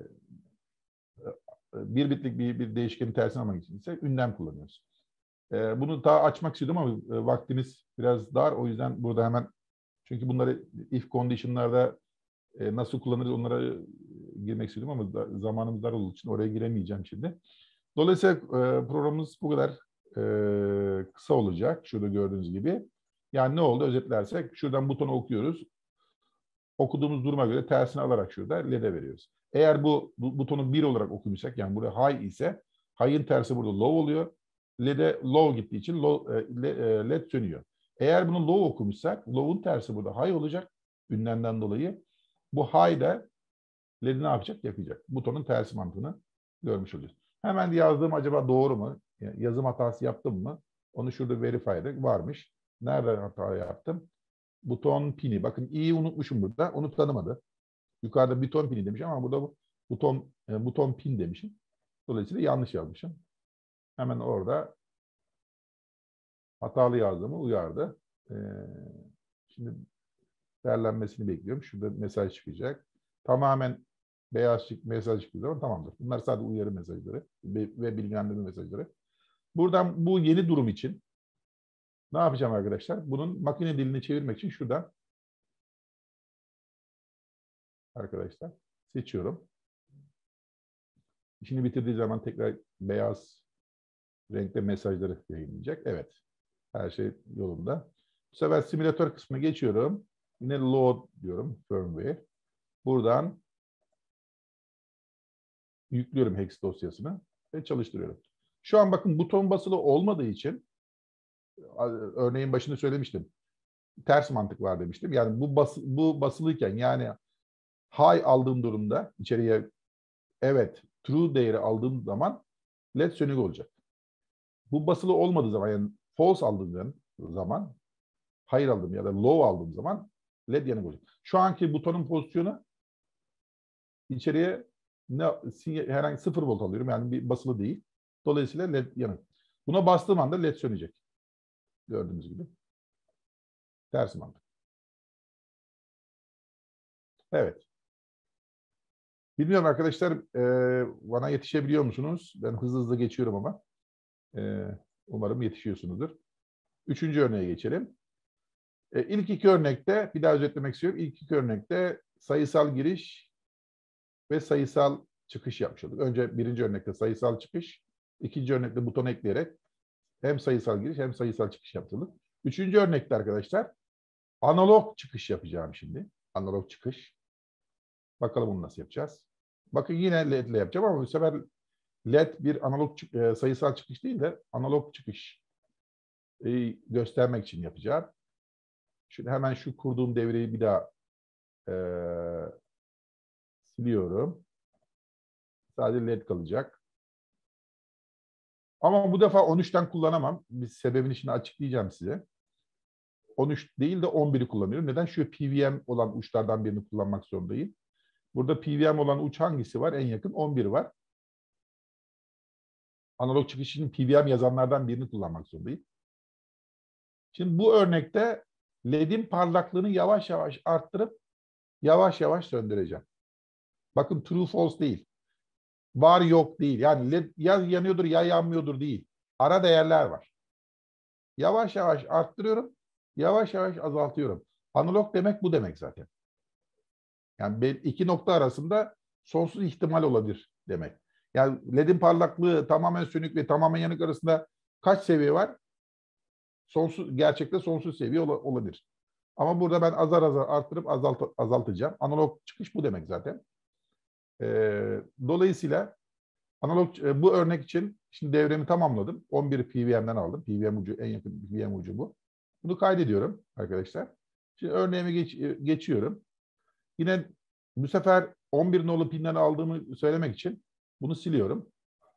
[SPEAKER 2] bir bitlik bir, bir değişkenin tersini almak için ise ünlem kullanıyoruz. E, bunu daha açmak istedim ama e, vaktimiz biraz dar. O yüzden burada hemen, çünkü bunları if condition'larda e, nasıl kullanırız onlara e, girmek istedim ama da, zamanımız dar olduğu için oraya giremeyeceğim şimdi. Dolayısıyla e, programımız bu kadar e, kısa olacak. Şurada gördüğünüz gibi. Yani ne oldu? Özetlersek şuradan butonu okuyoruz. Okuduğumuz duruma göre tersini alarak şurada L E D'e veriyoruz. Eğer bu, bu butonu bir olarak okumuşsak, yani burada high ise high'ın tersi burada low oluyor. L E D'e low gittiği için low, e, L E D sönüyor. Eğer bunu low okumuşsak low'un tersi burada high olacak ünlemden dolayı. Bu high'da L E D ne yapacak? Yakacak. Butonun tersi mantığını görmüş oluyoruz. Hemen yazdığım acaba doğru mu? Yani yazım hatası yaptım mı? Onu şurada verify'de varmış. Nerede hata yaptım? Buton pini. Bakın i'yi unutmuşum burada. Onu tanımadı. Yukarıda buton pini demiş ama burada buton e, buton pin demişim. Dolayısıyla yanlış yazmışım. Hemen orada hatalı yazdığımı uyardı. Ee, şimdi değerlenmesini bekliyorum. Şurada mesaj çıkacak. Tamamen beyaz çık mesaj çıktığı zaman tamamdır. Bunlar sadece uyarı mesajları ve bilgilendirme mesajları. Buradan bu yeni durum için ne yapacağım arkadaşlar? Bunun makine dilini çevirmek için şuradan arkadaşlar seçiyorum. İşini bitirdiği zaman tekrar beyaz renkte mesajları yayınlayacak. Evet. Her şey yolunda. Bu sefer simülatör kısmına geçiyorum. Yine load diyorum. Firmware. Buradan yüklüyorum hex dosyasını ve çalıştırıyorum. Şu an bakın buton basılı olmadığı için, örneğin başında söylemiştim. Ters mantık var demiştim. Yani bu bas, bu basılıyken, yani high aldığım durumda içeriye evet true değeri aldığım zaman led sönük olacak. Bu basılı olmadığı zaman, yani false aldığım zaman, hayır aldım ya da low aldığım zaman led yanık olacak. Şu anki butonun pozisyonu içeriye ne, herhangi sıfır volt alıyorum. Yani bir basılı değil. Dolayısıyla led yanık. Buna bastığım anda led sönecek. Gördüğünüz gibi. Ters mantık. Evet. Bilmiyorum arkadaşlar, e, bana yetişebiliyor musunuz? Ben hızlı hızlı geçiyorum ama. E, umarım yetişiyorsunuzdur. Üçüncü örneğe geçelim. E, ilk iki örnekte, bir daha özetlemek istiyorum. İlk iki örnekte sayısal giriş ve sayısal çıkış yapmış olduk. Önce birinci örnekte sayısal çıkış, ikinci örnekte buton ekleyerek hem sayısal giriş hem sayısal çıkış yaptık. Üçüncü örnekte arkadaşlar analog çıkış yapacağım şimdi. Analog çıkış. Bakalım onu nasıl yapacağız. Bakın yine led ile yapacağım ama bu sefer led bir analog e, sayısal çıkış değil de analog çıkış e, göstermek için yapacağım. Şimdi hemen şu kurduğum devreyi bir daha e, siliyorum. Sadece led kalacak. Ama bu defa on üçten kullanamam. Bir sebebini şimdi açıklayacağım size. on üç değil de on biri kullanıyorum. Neden? Şu P V M olan uçlardan birini kullanmak zorundayım. Burada P V M olan uç hangisi var? En yakın on bir var. Analog çıkış için P V M yazanlardan birini kullanmak zorundayım. Şimdi bu örnekte L E D'in parlaklığını yavaş yavaş arttırıp yavaş yavaş söndüreceğim. Bakın true false değil. Var yok değil. Yani L E D ya yanıyordur ya yanmıyordur değil. Ara değerler var. Yavaş yavaş arttırıyorum. Yavaş yavaş azaltıyorum. Analog demek bu demek zaten. Yani iki nokta arasında sonsuz ihtimal olabilir demek. Yani L E D'in parlaklığı tamamen sönük ve tamamen yanık arasında kaç seviye var? Sonsuz, gerçekte sonsuz seviye olabilir. Ama burada ben azar azar arttırıp azalt, azaltacağım. Analog çıkış bu demek zaten. Ee, dolayısıyla analog bu örnek için şimdi devremi tamamladım. on bir P V M'den aldım. P V M ucu en yakın P V M ucu bu. Bunu kaydediyorum arkadaşlar. Şimdi örneğime geç, geçiyorum. Yine bu sefer on bir nolu pinden aldığımı söylemek için bunu siliyorum.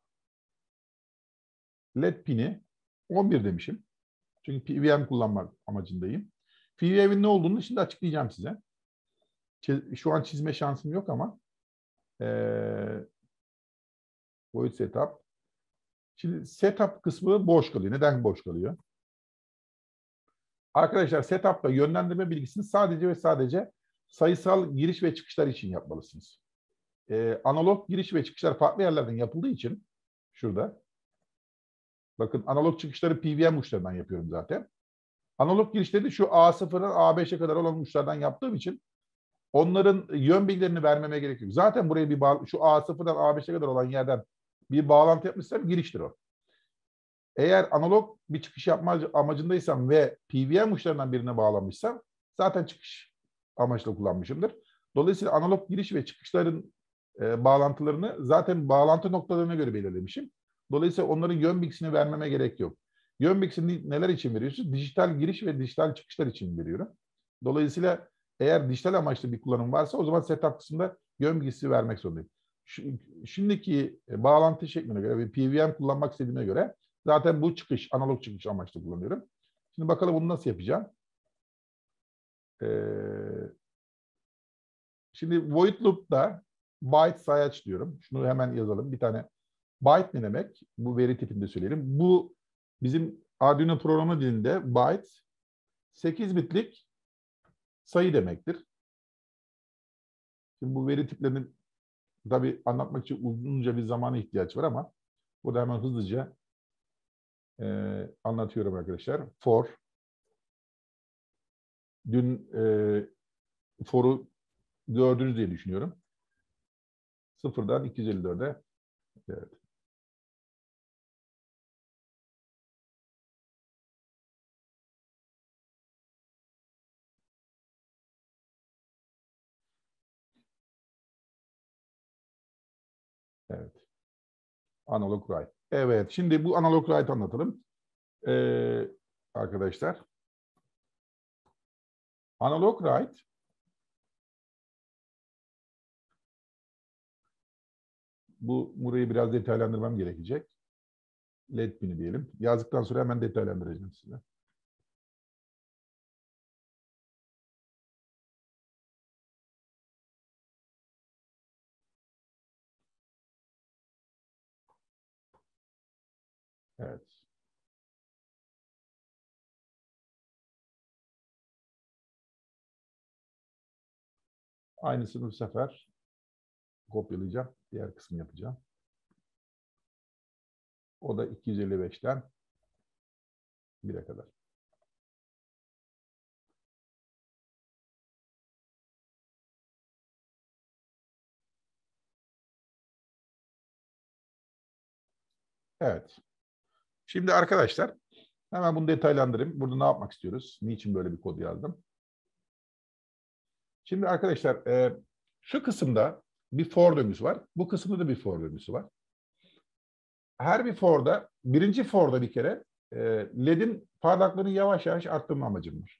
[SPEAKER 2] L E D pini on bir demişim. Çünkü P V M kullanmak amacındayım. P V M'in ne olduğunu şimdi açıklayacağım size. Şu an çizme şansım yok ama ee, void setup. Şimdi setup kısmı boş kalıyor. Neden boş kalıyor? Arkadaşlar setup'ta yönlendirme bilgisini sadece ve sadece sayısal giriş ve çıkışlar için yapmalısınız. Ee, analog giriş ve çıkışlar farklı yerlerden yapıldığı için şurada bakın analog çıkışları P V M uçlarından yapıyorum zaten. Analog girişleri de şu A sıfır'dan A beşe kadar olan uçlardan yaptığım için onların yön bilgilerini vermeme gerek yok. Zaten buraya bir bağ, şu A sıfır'dan A beşe kadar olan yerden bir bağlantı yapmışsam giriştir o. Eğer analog bir çıkış yapma amacındaysam ve P V M uçlarından birine bağlamışsam zaten çıkış amaçlı kullanmışımdır. Dolayısıyla analog giriş ve çıkışların e, bağlantılarını zaten bağlantı noktalarına göre belirlemişim. Dolayısıyla onların yön bilgisini vermeme gerek yok. Yön bilgisini neler için veriyorsunuz? Dijital giriş ve dijital çıkışlar için veriyorum. Dolayısıyla eğer dijital amaçlı bir kullanım varsa o zaman setup kısmında yön bilgisi vermek zorundayım. Şimdiki bağlantı şekline göre ve P V M kullanmak istediğime göre zaten bu çıkış, analog çıkış amaçlı kullanıyorum. Şimdi bakalım bunu nasıl yapacağım. Ee, şimdi void loop'ta byte sayaç diyorum. Şunu hemen yazalım. Bir tane byte ne demek? Bu veri tipinde söyleyelim. Bu bizim Arduino programı dilinde byte sekiz bitlik sayı demektir. Şimdi bu veri tiplerini tabii anlatmak için uzunca bir zamana ihtiyaç var ama burada hemen hızlıca e, anlatıyorum arkadaşlar. For dün e, for'u gördünüz diye düşünüyorum. Sıfırdan iki yüz elli dörde. Evet. Evet. Analog write. Evet. Şimdi bu analog write anlatalım. Ee, arkadaşlar. Analog write bu burayı biraz detaylandırmam gerekecek. L E D pini diyelim. Yazdıktan sonra hemen detaylandıracağım size. Evet. Aynısını bu sefer kopyalayacağım. Diğer kısmı yapacağım. O da iki yüz elli beşten bire kadar. Evet. Şimdi arkadaşlar hemen bunu detaylandırayım. Burada ne yapmak istiyoruz? Niçin böyle bir kod yazdım? Şimdi arkadaşlar e, şu kısımda bir for döngüsü var. Bu kısımda da bir for döngüsü var. Her bir for'da, birinci for'da bir kere e, L E D'in parlaklığını yavaş yavaş arttırma amacım var.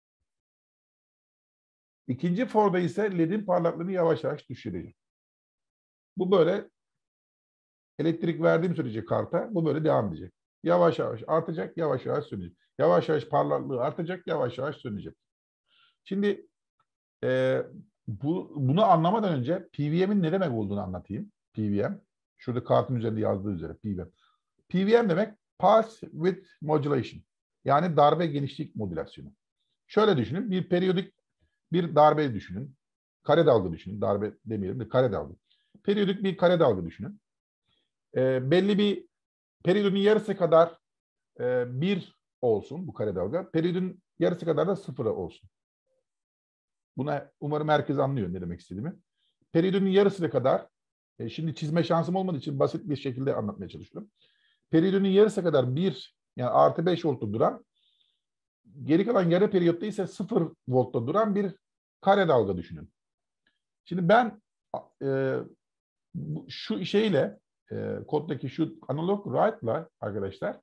[SPEAKER 2] İkinci for'da ise L E D'in parlaklığını yavaş yavaş düşüreceğim. Bu böyle elektrik verdiğim sürece karta bu böyle devam edecek. Yavaş yavaş artacak, yavaş yavaş sönecek. Yavaş yavaş parlaklığı artacak, yavaş yavaş sönecek. Şimdi e, Bu, bunu anlamadan önce P V M'in ne demek olduğunu anlatayım. P V M. Şurada kartın üzerinde yazdığı üzere P V M. P V M demek Pulse Width Modulation. Yani darbe genişlik modülasyonu. Şöyle düşünün. Bir periyodik bir darbe düşünün. Kare dalga düşünün. Darbe demeyelim de kare dalga. Periyodik bir kare dalga düşünün. E, belli bir periyodun yarısı kadar e, bir olsun bu kare dalga. Periyodun yarısı kadar da sıfır olsun. Buna umarım herkes anlıyor ne demek istediğimi. Periyodun yarısına kadar, e, şimdi çizme şansım olmadığı için basit bir şekilde anlatmaya çalışıyorum. Periyodun yarısı kadar bir, yani artı beş voltta duran, geri kalan yarı periyotta ise sıfır voltta duran bir kare dalga düşünün. Şimdi ben e, şu şeyle, e, koddaki şu analog write'la arkadaşlar,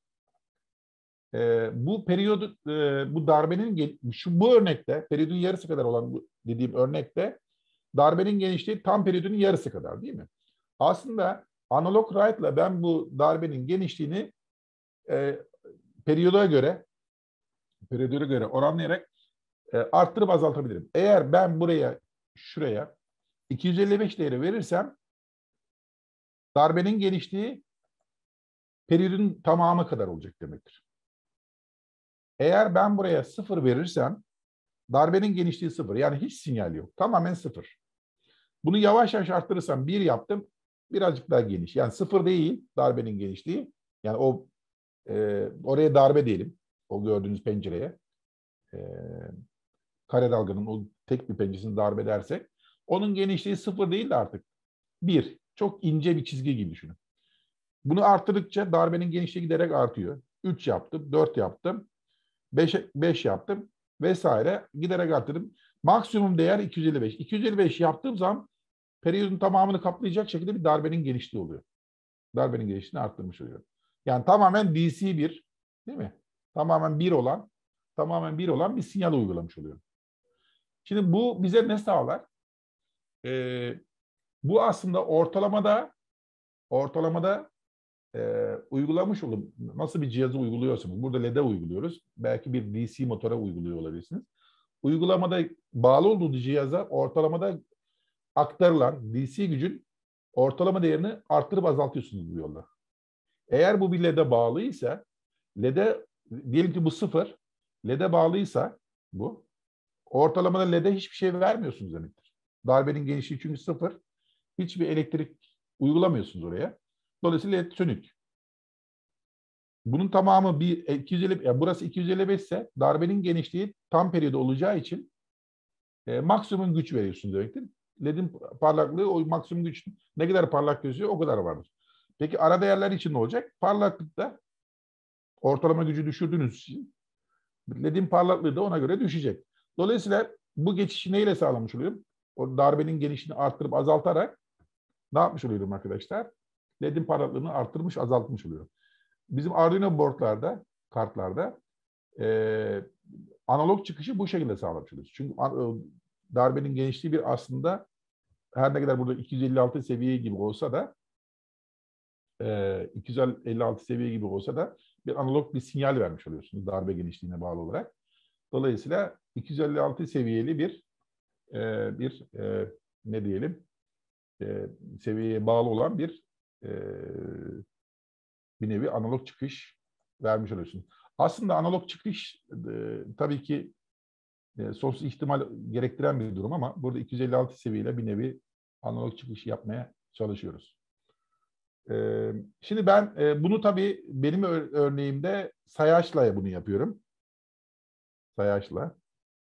[SPEAKER 2] e, bu periyod, e, bu darbenin, şu bu örnekte, periyodun yarısı kadar olan bu dediğim örnekte, darbenin genişliği tam periyodun yarısı kadar değil mi? Aslında analog write'la ben bu darbenin genişliğini e, periyoda göre, periyoda göre oranlayarak e, arttırıp azaltabilirim. Eğer ben buraya, şuraya iki yüz elli beş değeri verirsem, darbenin genişliği periyodun tamamı kadar olacak demektir. Eğer ben buraya sıfır verirsem, darbenin genişliği sıfır. Yani hiç sinyal yok. Tamamen sıfır. Bunu yavaş yavaş arttırırsam bir yaptım, birazcık daha geniş. Yani sıfır değil darbenin genişliği. Yani o e, oraya darbe diyelim. O gördüğünüz pencereye. E, kare dalganın o tek bir penceresini darbe dersek. Onun genişliği sıfır değil de artık bir. Çok ince bir çizgi gibi düşünün. Bunu arttırdıkça darbenin genişliği giderek artıyor. üç yaptım, dört yaptım, beş, beş yaptım vesaire giderek arttırdım. Maksimum değer iki yüz elli beş. iki yüz elli beş yaptığım zaman periyodun tamamını kaplayacak şekilde bir darbenin genişliği oluyor. Darbenin genişliğini arttırmış oluyor. Yani tamamen D C bir, değil mi? Tamamen bir olan, tamamen bir olan bir sinyal uygulamış oluyor. Şimdi bu bize ne sağlar? Ee, bu aslında ortalamada ortalamada e, uygulamış olup nasıl bir cihazı uyguluyorsunuz? Burada L E D'e uyguluyoruz. Belki bir D C motora uyguluyor olabilirsiniz. Uygulamada bağlı olduğu cihaza ortalamada aktarılan D C gücün ortalama değerini arttırıp azaltıyorsunuz bu yolla. Eğer bu bir L E D'e bağlıysa, L E D, diyelim ki bu sıfır, L E D'e bağlıysa bu, ortalamada L E D'e hiçbir şey vermiyorsunuz demektir. Darbenin genişliği çünkü sıfır. Hiçbir elektrik uygulamıyorsunuz oraya. Dolayısıyla L E D sönük. Bunun tamamı bir iki yüz elli, yani burası iki yüz elli beş ise darbenin genişliği tam periyoda olacağı için e, maksimum güç veriyorsunuz demektir. L E D'in parlaklığı o maksimum güç ne kadar parlak gözüyor o kadar vardır. Peki ara değerler için ne olacak? Parlaklıkta ortalama gücü düşürdüğünüz için L E D'in parlaklığı da ona göre düşecek. Dolayısıyla bu geçişi neyle sağlamış oluyorum? O darbenin genişliğini arttırıp azaltarak ne yapmış oluyorum arkadaşlar? L E D'in parlaklığını arttırmış, azaltmış oluyorum. Bizim Arduino boardlarda, kartlarda e, analog çıkışı bu şekilde sağlamış oluyoruz. Çünkü darbenin genişliği bir aslında her ne kadar burada iki yüz elli altı seviye gibi olsa da e, iki yüz elli altı seviye gibi olsa da bir analog bir sinyal vermiş oluyorsunuz darbe genişliğine bağlı olarak. Dolayısıyla iki yüz elli altı seviyeli bir e, bir e, ne diyelim e, seviyeye bağlı olan bir e, bir nevi analog çıkış vermiş oluyorsunuz. Aslında analog çıkış e, tabii ki e, sonsuz ihtimal gerektiren bir durum ama burada iki yüz elli altı seviyeyle bir nevi analog çıkış yapmaya çalışıyoruz. E, şimdi ben e, bunu tabii benim örneğimde sayaçla bunu yapıyorum. Sayaçla.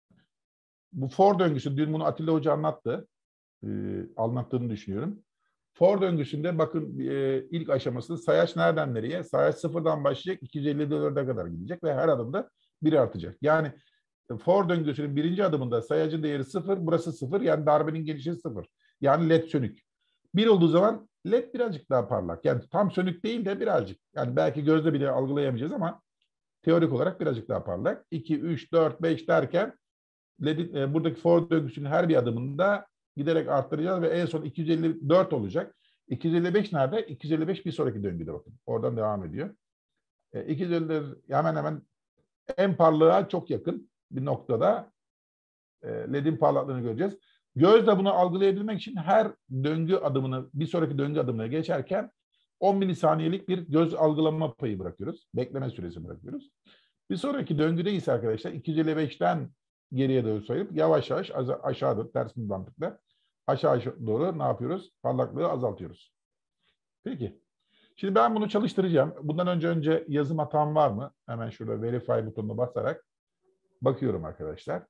[SPEAKER 2] Bu for döngüsü, dün bunu Atilla Hoca anlattı. E, anlattığını düşünüyorum. For döngüsünde bakın e, ilk aşamasında sayaç nereden nereye? Sayaç sıfırdan başlayacak, iki yüz elli dörde kadar gidecek ve her adımda bir artacak. Yani for döngüsünün birinci adımında sayacın değeri sıfır, burası sıfır. Yani darbenin genişliği sıfır. Yani L E D sönük. Bir olduğu zaman L E D birazcık daha parlak. Yani tam sönük değil de birazcık. Yani belki gözle bile algılayamayacağız ama teorik olarak birazcık daha parlak. iki, üç, dört, beş derken L E D'in, e, buradaki for döngüsünün her bir adımında giderek arttıracağız ve en son iki yüz elli dört olacak. iki yüz elli beş nerede? iki yüz elli beş bir sonraki döngüde bakın. Oradan devam ediyor. E, iki yüz elli hemen hemen en parlağa çok yakın bir noktada e, L E D'in parlaklığını göreceğiz. Gözle bunu algılayabilmek için her döngü adımını, bir sonraki döngü adımına geçerken on milisaniyelik bir göz algılama payı bırakıyoruz. Bekleme süresi bırakıyoruz. Bir sonraki döngüde ise arkadaşlar iki yüz elli beşten geriye doğru sayıp yavaş yavaş aşağı doğru, ters bir mantıkla aşağı doğru ne yapıyoruz? Parlaklığı azaltıyoruz. Peki. Şimdi ben bunu çalıştıracağım. Bundan önce önce yazım hatam var mı? Hemen şurada verify butonuna basarak bakıyorum arkadaşlar.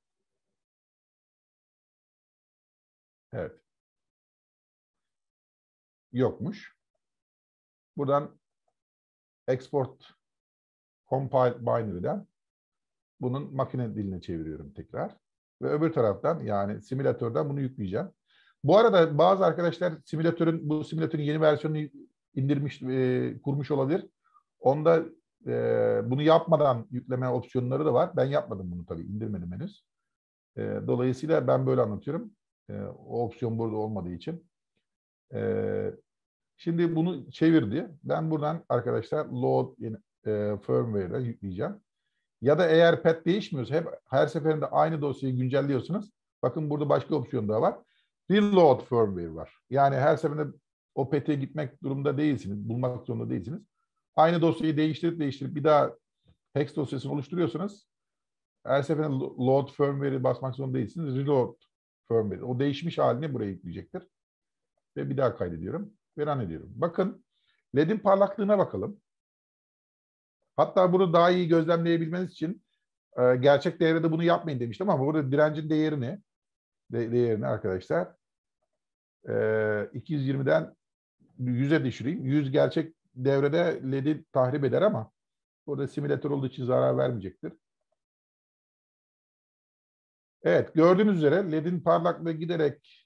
[SPEAKER 2] Evet. Yokmuş. Buradan export compile binary'den bunun makine diline çeviriyorum tekrar. Ve öbür taraftan yani simülatörden bunu yükleyeceğim. Bu arada bazı arkadaşlar simülatörün bu simülatörün yeni versiyonunu indirmiş, e, kurmuş olabilir. Onda e, bunu yapmadan yükleme opsiyonları da var. Ben yapmadım bunu tabii, indirmedim henüz. E, dolayısıyla ben böyle anlatıyorum. E, o opsiyon burada olmadığı için. E, şimdi bunu çevirdi. Ben buradan arkadaşlar load in, e, firmware'e yükleyeceğim. Ya da eğer pet değişmiyorsa hep her seferinde aynı dosyayı güncelliyorsunuz. Bakın burada başka opsiyon daha var. Reload firmware var. Yani her seferinde o pet'e gitmek durumunda değilsiniz. Bulmak zorunda değilsiniz. Aynı dosyayı değiştirip değiştirip bir daha hex dosyasını oluşturuyorsunuz. Her seferinde load firmware'i basmak zorunda değilsiniz. Reload firmware. O değişmiş halini buraya yükleyecektir. Ve bir daha kaydediyorum. Ve run ediyorum. Bakın L E D'in parlaklığına bakalım. Hatta bunu daha iyi gözlemleyebilmeniz için e, gerçek devrede bunu yapmayın demiştim ama burada direncin değerini de, değerini arkadaşlar e, iki yüz yirmiden yüze düşüreyim. yüz gerçek devrede L E D'yi tahrip eder ama burada simülatör olduğu için zarar vermeyecektir. Evet, gördüğünüz üzere L E D'in parlaklığı giderek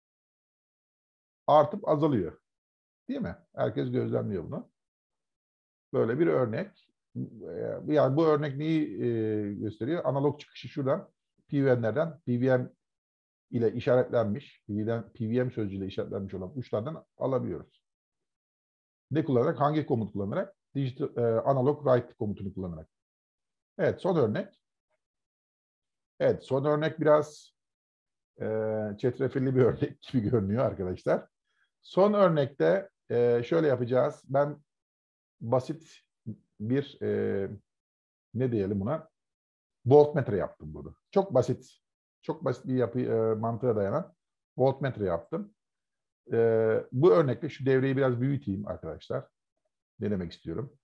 [SPEAKER 2] artıp azalıyor. Değil mi? Herkes gözlemliyor bunu. Böyle bir örnek. Yani bu örnek neyi e, gösteriyor? Analog çıkışı şuradan. P V M'lerden, P V M ile işaretlenmiş, P V M sözcüğüyle işaretlenmiş olan uçlardan alabiliyoruz. Ne kullanarak? Hangi komut kullanarak? Digital, e, analog write komutunu kullanarak. Evet, son örnek. Evet, son örnek biraz e, çetrefilli bir örnek gibi görünüyor arkadaşlar. Son örnekte e, şöyle yapacağız. Ben basit bir e, ne diyelim buna? Voltmetre yaptım burada. Çok basit. Çok basit bir yapı e, mantığa dayanan voltmetre yaptım. E, bu örnekte şu devreyi biraz büyüteyim arkadaşlar. Ne demek istiyorum?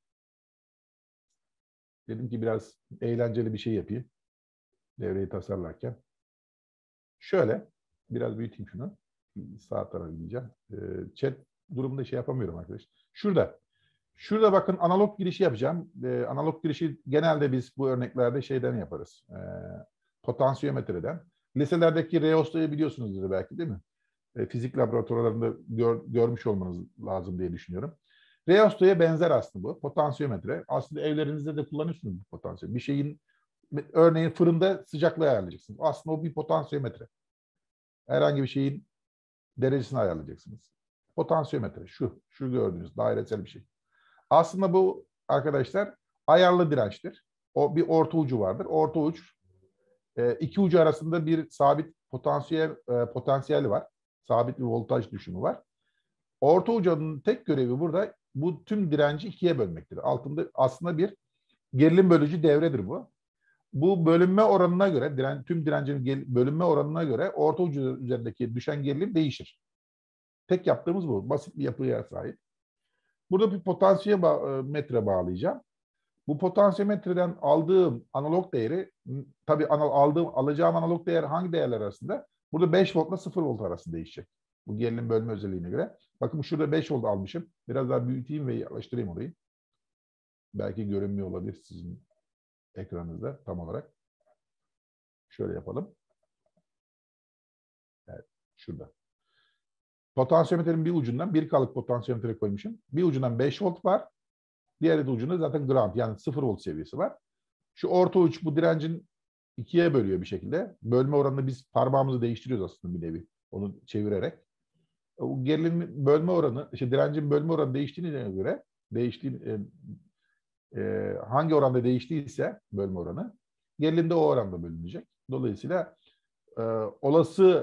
[SPEAKER 2] Dedim ki biraz eğlenceli bir şey yapayım. Devreyi tasarlarken. Şöyle biraz büyüteyim şunu. Sağ tarafa gideceğim. E, chat durumunda şey yapamıyorum arkadaşlar. Şurada. Şurada bakın analog girişi yapacağım. E, analog girişi genelde biz bu örneklerde şeyden yaparız. E, potansiyometreden. Liselerdeki reostayı biliyorsunuzdur belki, değil mi? E, fizik laboratuvarlarında gör, görmüş olmanız lazım diye düşünüyorum. Reostaya benzer aslında bu. Potansiyometre. Aslında evlerinizde de kullanıyorsunuz bu potansiyel. Bir şeyin, örneğin fırında sıcaklığı ayarlayacaksınız. Aslında o bir potansiyometre. Herhangi bir şeyin derecesini ayarlayacaksınız. Potansiyometre şu, şu gördüğünüz dairesel bir şey. Aslında bu arkadaşlar ayarlı dirençtir. O bir orta ucu vardır. Orta uç e, iki ucu arasında bir sabit potansiyel e, potansiyeli var. Sabit bir voltaj düşümü var. Orta ucunun tek görevi burada bu tüm direnci ikiye bölmektir. Altında aslında bir gerilim bölücü devredir bu. Bu bölünme oranına göre, diren, tüm direncin bölünme oranına göre orta ucu üzerindeki düşen gerilim değişir. Tek yaptığımız bu. Basit bir yapıya sahip. Burada bir potansiyometre bağlayacağım. Bu potansiyometreden aldığım analog değeri, tabii aldığım, alacağım analog değer hangi değerler arasında? Burada beş volt ile sıfır volt arasında değişecek. Bu gerilim bölme özelliğine göre. Bakın şurada beş volt almışım. Biraz daha büyüteyim ve yaklaştırayım orayı. Belki görünmüyor olabilir sizin ekranınızda tam olarak. Şöyle yapalım. Evet, şurada. Potansiyometrenin bir ucundan bir K'lık potansiyometre koymuşum. Bir ucundan beş volt var. Diğer ucunda zaten ground, yani sıfır volt seviyesi var. Şu orta uç bu direncin ikiye bölüyor bir şekilde. Bölme oranını biz parmağımızı değiştiriyoruz aslında bir nevi. Onu çevirerek. O gerilim bölme oranı, işte direncin bölme oranı değiştiğine göre değiştiği e, e, hangi oranda değiştiyse bölme oranı gerilim de o oranda bölünecek. Dolayısıyla e, olası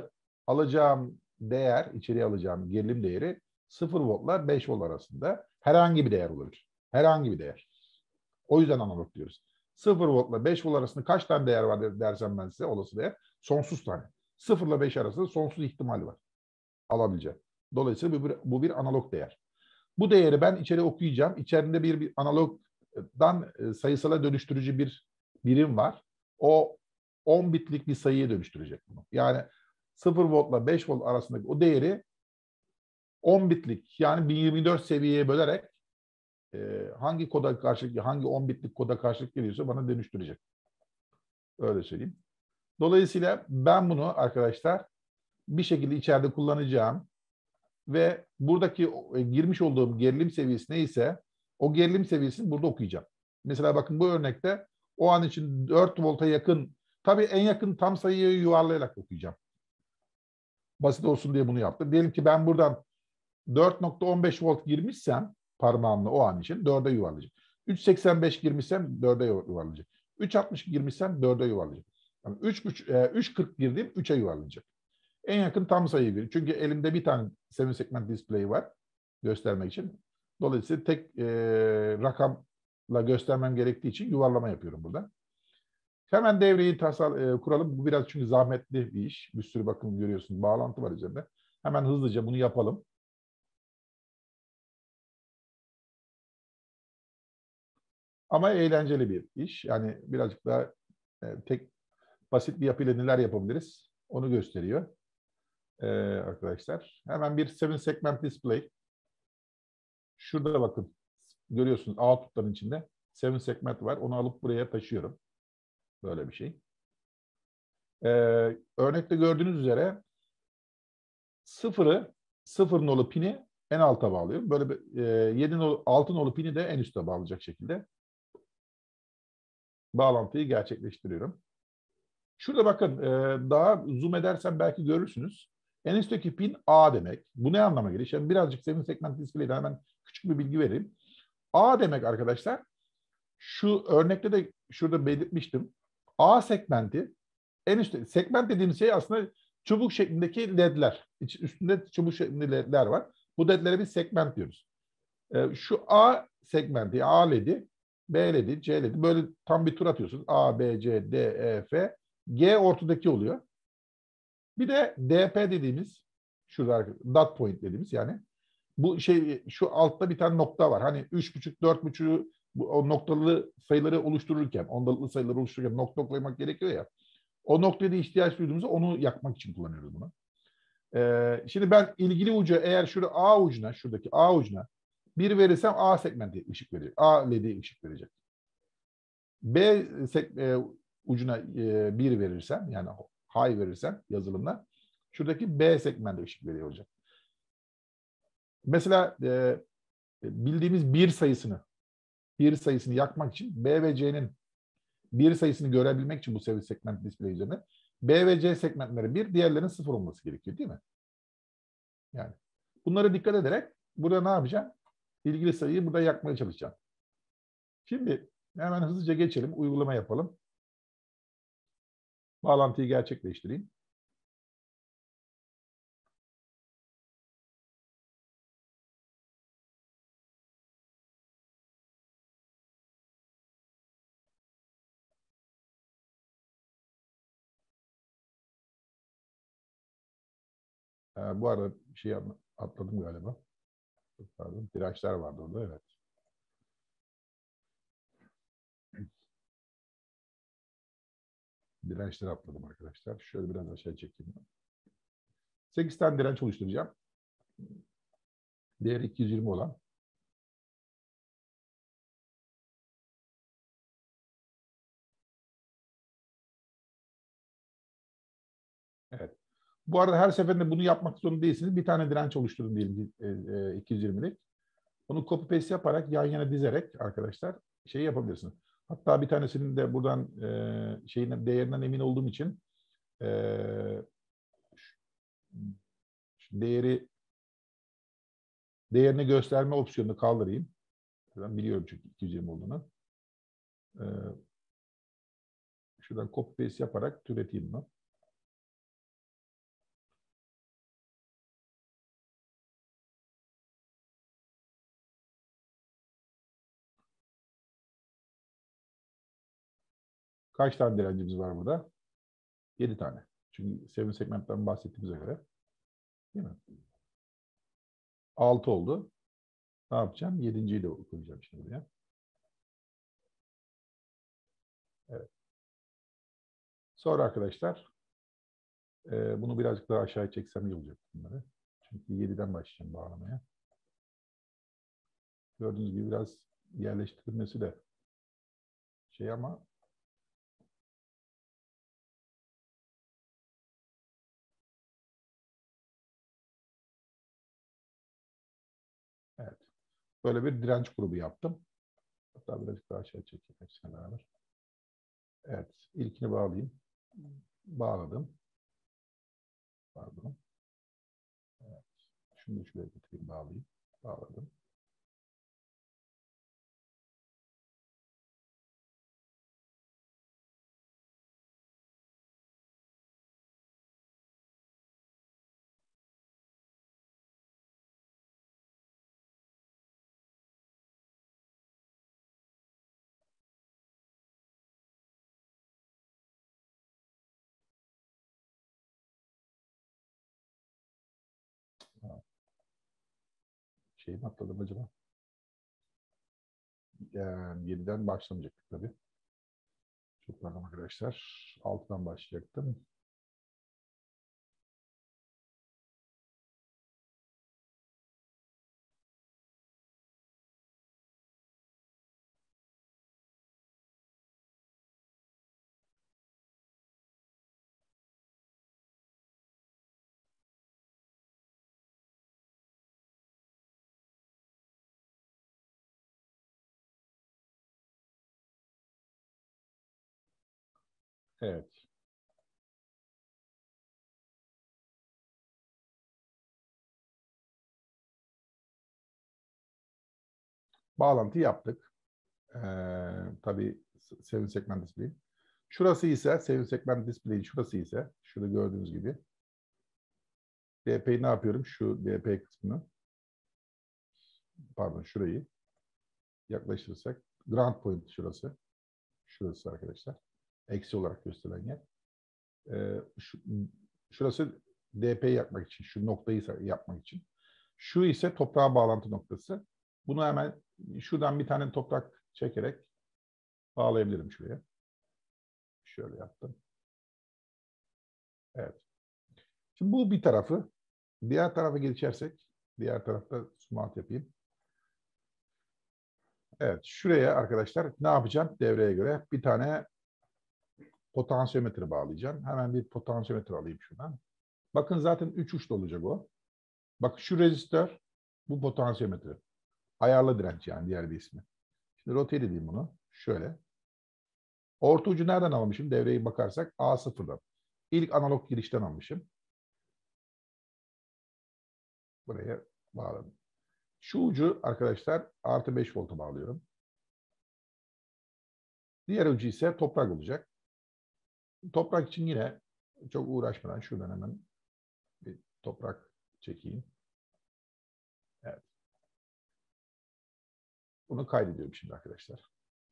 [SPEAKER 2] alacağım değer, içeriye alacağım gerilim değeri sıfır voltla beş volt arasında herhangi bir değer olabilir. Herhangi bir değer. O yüzden analog diyoruz. sıfır voltla beş volt arasında kaç tane değer var dersem ben size, olası değer sonsuz tane. sıfır ile beş arasında sonsuz ihtimal var alabileceğim. Dolayısıyla bu bir, bu bir analog değer. Bu değeri ben içeri okuyacağım. İçerisinde bir, bir analogdan sayısala dönüştürücü bir birim var. O on bitlik bir sayıya dönüştürecek bunu. Yani sıfır voltla beş volt arasındaki o değeri on bitlik, yani bin yirmi dört seviyeye bölerek e, hangi koda karşılık, hangi on bitlik koda karşılık geliyorsa bana dönüştürecek. Öyle söyleyeyim. Dolayısıyla ben bunu arkadaşlar bir şekilde içeride kullanacağım ve buradaki e, girmiş olduğum gerilim seviyesi neyse o gerilim seviyesini burada okuyacağım. Mesela bakın bu örnekte o an için dört volta yakın, tabii en yakın tam sayıyı yuvarlayarak okuyacağım. Basit olsun diye bunu yaptım. Diyelim ki ben buradan dört nokta on beş volt girmişsem parmağımla o an için dörde yuvarlayacak. üç seksen beş girmişsem dörde yuvarlayacak. üç altmış girmişsem dörde yuvarlayacak. Yani üç kırk girdiğim üçe yuvarlayacak. En yakın tam sayı bir. Çünkü elimde bir tane seven segment display var göstermek için. Dolayısıyla tek e, rakamla göstermem gerektiği için yuvarlama yapıyorum burada. Hemen devreyi tasar, e, kuralım. Bu biraz çünkü zahmetli bir iş. Bir sürü bakın görüyorsunuz bağlantı var üzerinde. Hemen hızlıca bunu yapalım. Ama eğlenceli bir iş. Yani birazcık daha e, tek basit bir yapıyla neler yapabiliriz onu gösteriyor e, arkadaşlar. Hemen bir seven segment display. Şurada bakın görüyorsunuz output'ların içinde seven segment var. Onu alıp buraya taşıyorum. Böyle bir şey. E, örnekte gördüğünüz üzere sıfırı, sıfır nolu pini en alta bağlıyorum. Böyle bir, e, yedi nolu, altı nolu pini de en üste bağlayacak şekilde bağlantıyı gerçekleştiriyorum. Şurada bakın e, daha zoom edersem belki görürsünüz. En üstteki pin A demek. Bu ne anlama geliyor? Şimdi birazcık seven segment display'de hemen küçük bir bilgi vereyim. A demek arkadaşlar, şu örnekte de şurada belirtmiştim. A segmenti, en üstte segment dediğimiz şey aslında çubuk şeklindeki ledler. Üstünde çubuk şeklinde ledler var. Bu ledlere biz segment diyoruz. E, şu A segmenti, A ledi, B ledi, C ledi, böyle tam bir tur atıyorsunuz. A, B, C, D, E, F. G ortadaki oluyor. Bir de D P dediğimiz, şurada dot point dediğimiz, yani bu şey, şu altta bir tane nokta var. Hani üç buçuk, dört buçuk bu, o noktalı sayıları oluştururken, ondalıklı sayıları oluştururken nokta koymak gerekiyor ya. O noktaya da ihtiyaç duyduğumuzda onu yakmak için kullanıyoruz bunu. Ee, şimdi ben ilgili ucu, eğer şurada A ucuna, şuradaki A ucuna bir verirsem A segmenti ışık verecek. A ledi ışık verecek. B e, ucuna e, bir verirsem, yani high verirsem yazılımla, şuradaki B segmenti ışık veriyor olacak. Mesela e, bildiğimiz bir sayısını bir sayısını yakmak için B ve C'nin bir sayısını görebilmek için bu seviye segment display üzerine B ve C segmentleri bir, diğerlerinin sıfır olması gerekiyor değil mi? Yani bunlara dikkat ederek burada ne yapacağım? İlgili sayıyı burada yakmaya çalışacağım. Şimdi hemen hızlıca geçelim, uygulama yapalım. Bağlantıyı gerçekleştireyim. Ee, bu arada bir şey atladım galiba. Pardon, dirençler vardı orada, evet. Dirençleri atladım arkadaşlar. Şöyle biraz aşağı çekeyim. sekiz tane direnç oluşturacağım. Değeri iki yüz yirmi olan. Evet. Bu arada her seferinde bunu yapmak zorunda değilsiniz. Bir tane direnç oluşturun diyelim iki yüz yirmilik. Onu copy paste yaparak yan yana dizerek arkadaşlar şeyi yapabilirsiniz. Hatta bir tanesinin de buradan e, şeyin değerinden emin olduğum için e, değeri değerini gösterme opsiyonunu kaldırayım. Ben biliyorum çünkü iki yüz yirmi olduğunu. E, şuradan copy paste yaparak türeteyim bunu. Kaç tane direncimiz var burada? yedi tane. Çünkü seven segmentten bahsettiğimize göre. Değil mi? altı oldu. Ne yapacağım? yedinciyi de koyacağım şimdi buraya. Evet. Sonra arkadaşlar e, bunu birazcık daha aşağıya çeksem iyi olacak bunları. Çünkü yediden başlayacağım bağlamaya. Gördüğünüz gibi biraz yerleştirilmesi de şey ama evet. Böyle bir direnç grubu yaptım. Hatta birazcık daha aşağı çekeyim hepsine beraber. Evet. İlkini bağlayayım. Bağladım. Pardon. Evet. Şunu da şuraya getireyim, bağlayayım. Bağladım. Şeyi mi atladım acaba? Yani yediden başlamayacaktık tabii. Çok pardon arkadaşlar. altıdan başlayacaktım. Evet. Bağlantı yaptık. Ee, tabii seven segment display. Şurası ise seven segment display, şurası ise şurada gördüğünüz gibi D P'yi ne yapıyorum? Şu D P kısmını, pardon şurayı yaklaştırırsak ground point şurası. Şurası arkadaşlar. Eksi olarak gösterilen yer. Ee, şu, şurası D P'yi yapmak için, şu noktayı yapmak için. Şu ise toprağa bağlantı noktası. Bunu hemen şuradan bir tane toprak çekerek bağlayabilirim şuraya. Şöyle yaptım. Evet. Şimdi bu bir tarafı. Diğer tarafa geçersek, diğer tarafta smart yapayım. Evet, şuraya arkadaşlar ne yapacağım devreye göre? Bir tane potansiyometre bağlayacağım. Hemen bir potansiyometre alayım şuradan. Bakın zaten üç uçlu olacak o. Bak şu rezistör, bu potansiyometre. Ayarlı direnç yani diğer bir ismi. Şimdi rotate edeyim bunu. Şöyle. Orta ucu nereden almışım? Devreye bakarsak A sıfırdan. İlk analog girişten almışım. Buraya bağladım. Şu ucu arkadaşlar artı beş volta bağlıyorum. Diğer ucu ise toprak olacak. Toprak için yine çok uğraşmadan şuradan hemen bir toprak çekeyim. Evet. Bunu kaydediyorum şimdi arkadaşlar.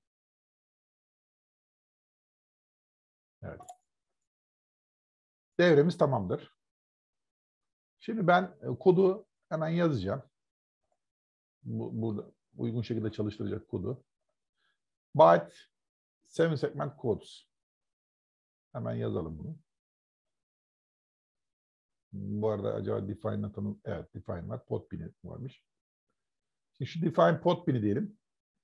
[SPEAKER 2] Evet. Devremiz tamamdır. Şimdi ben kodu hemen yazacağım. Bu, burada uygun şekilde çalıştıracak kodu. Byte seven segment codes. Hemen yazalım bunu. Bu arada acaba define'la tanım, evet define var, pot pini varmış. Şimdi şu define pot pini diyelim.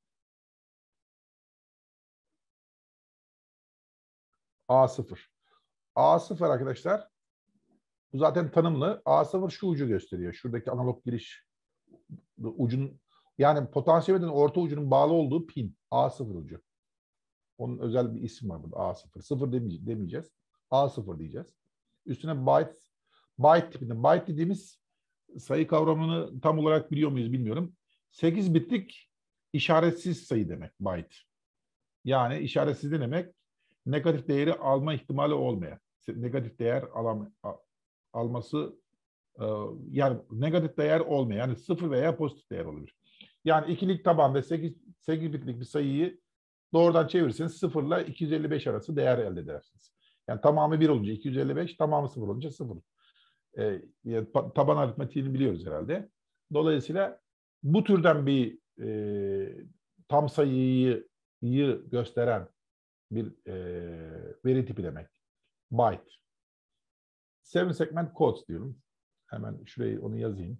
[SPEAKER 2] A sıfır. A sıfır arkadaşlar. Bu zaten tanımlı. A sıfır şu ucu gösteriyor. Şuradaki analog giriş ucun, yani potansiyometrin orta ucunun bağlı olduğu pin. A sıfır ucu. Onun özel bir isim var burada. A sıfır. sıfır demeyeceğiz. A sıfır diyeceğiz. Üstüne byte, byte tipinde. Byte dediğimiz sayı kavramını tam olarak biliyor muyuz bilmiyorum. sekiz bitlik işaretsiz sayı demek byte. Yani işaretsiz ne demek? Negatif değeri alma ihtimali olmayan. Negatif değer alam, alması yani negatif değer olmayan, yani sıfır veya pozitif değer olabilir. Yani ikilik tabanda sekiz, sekiz bitlik bir sayıyı Doğrudan çevirirseniz sıfır ile iki yüz elli beş arası değer elde edersiniz. Yani tamamı bir olunca iki yüz elli beş, tamamı sıfır olunca sıfır. E, yani taban aritmatiğini biliyoruz herhalde. Dolayısıyla bu türden bir e, tam sayıyı gösteren bir e, veri tipi demek. Byte. Seven segment codes diyorum. Hemen şurayı onu yazayım.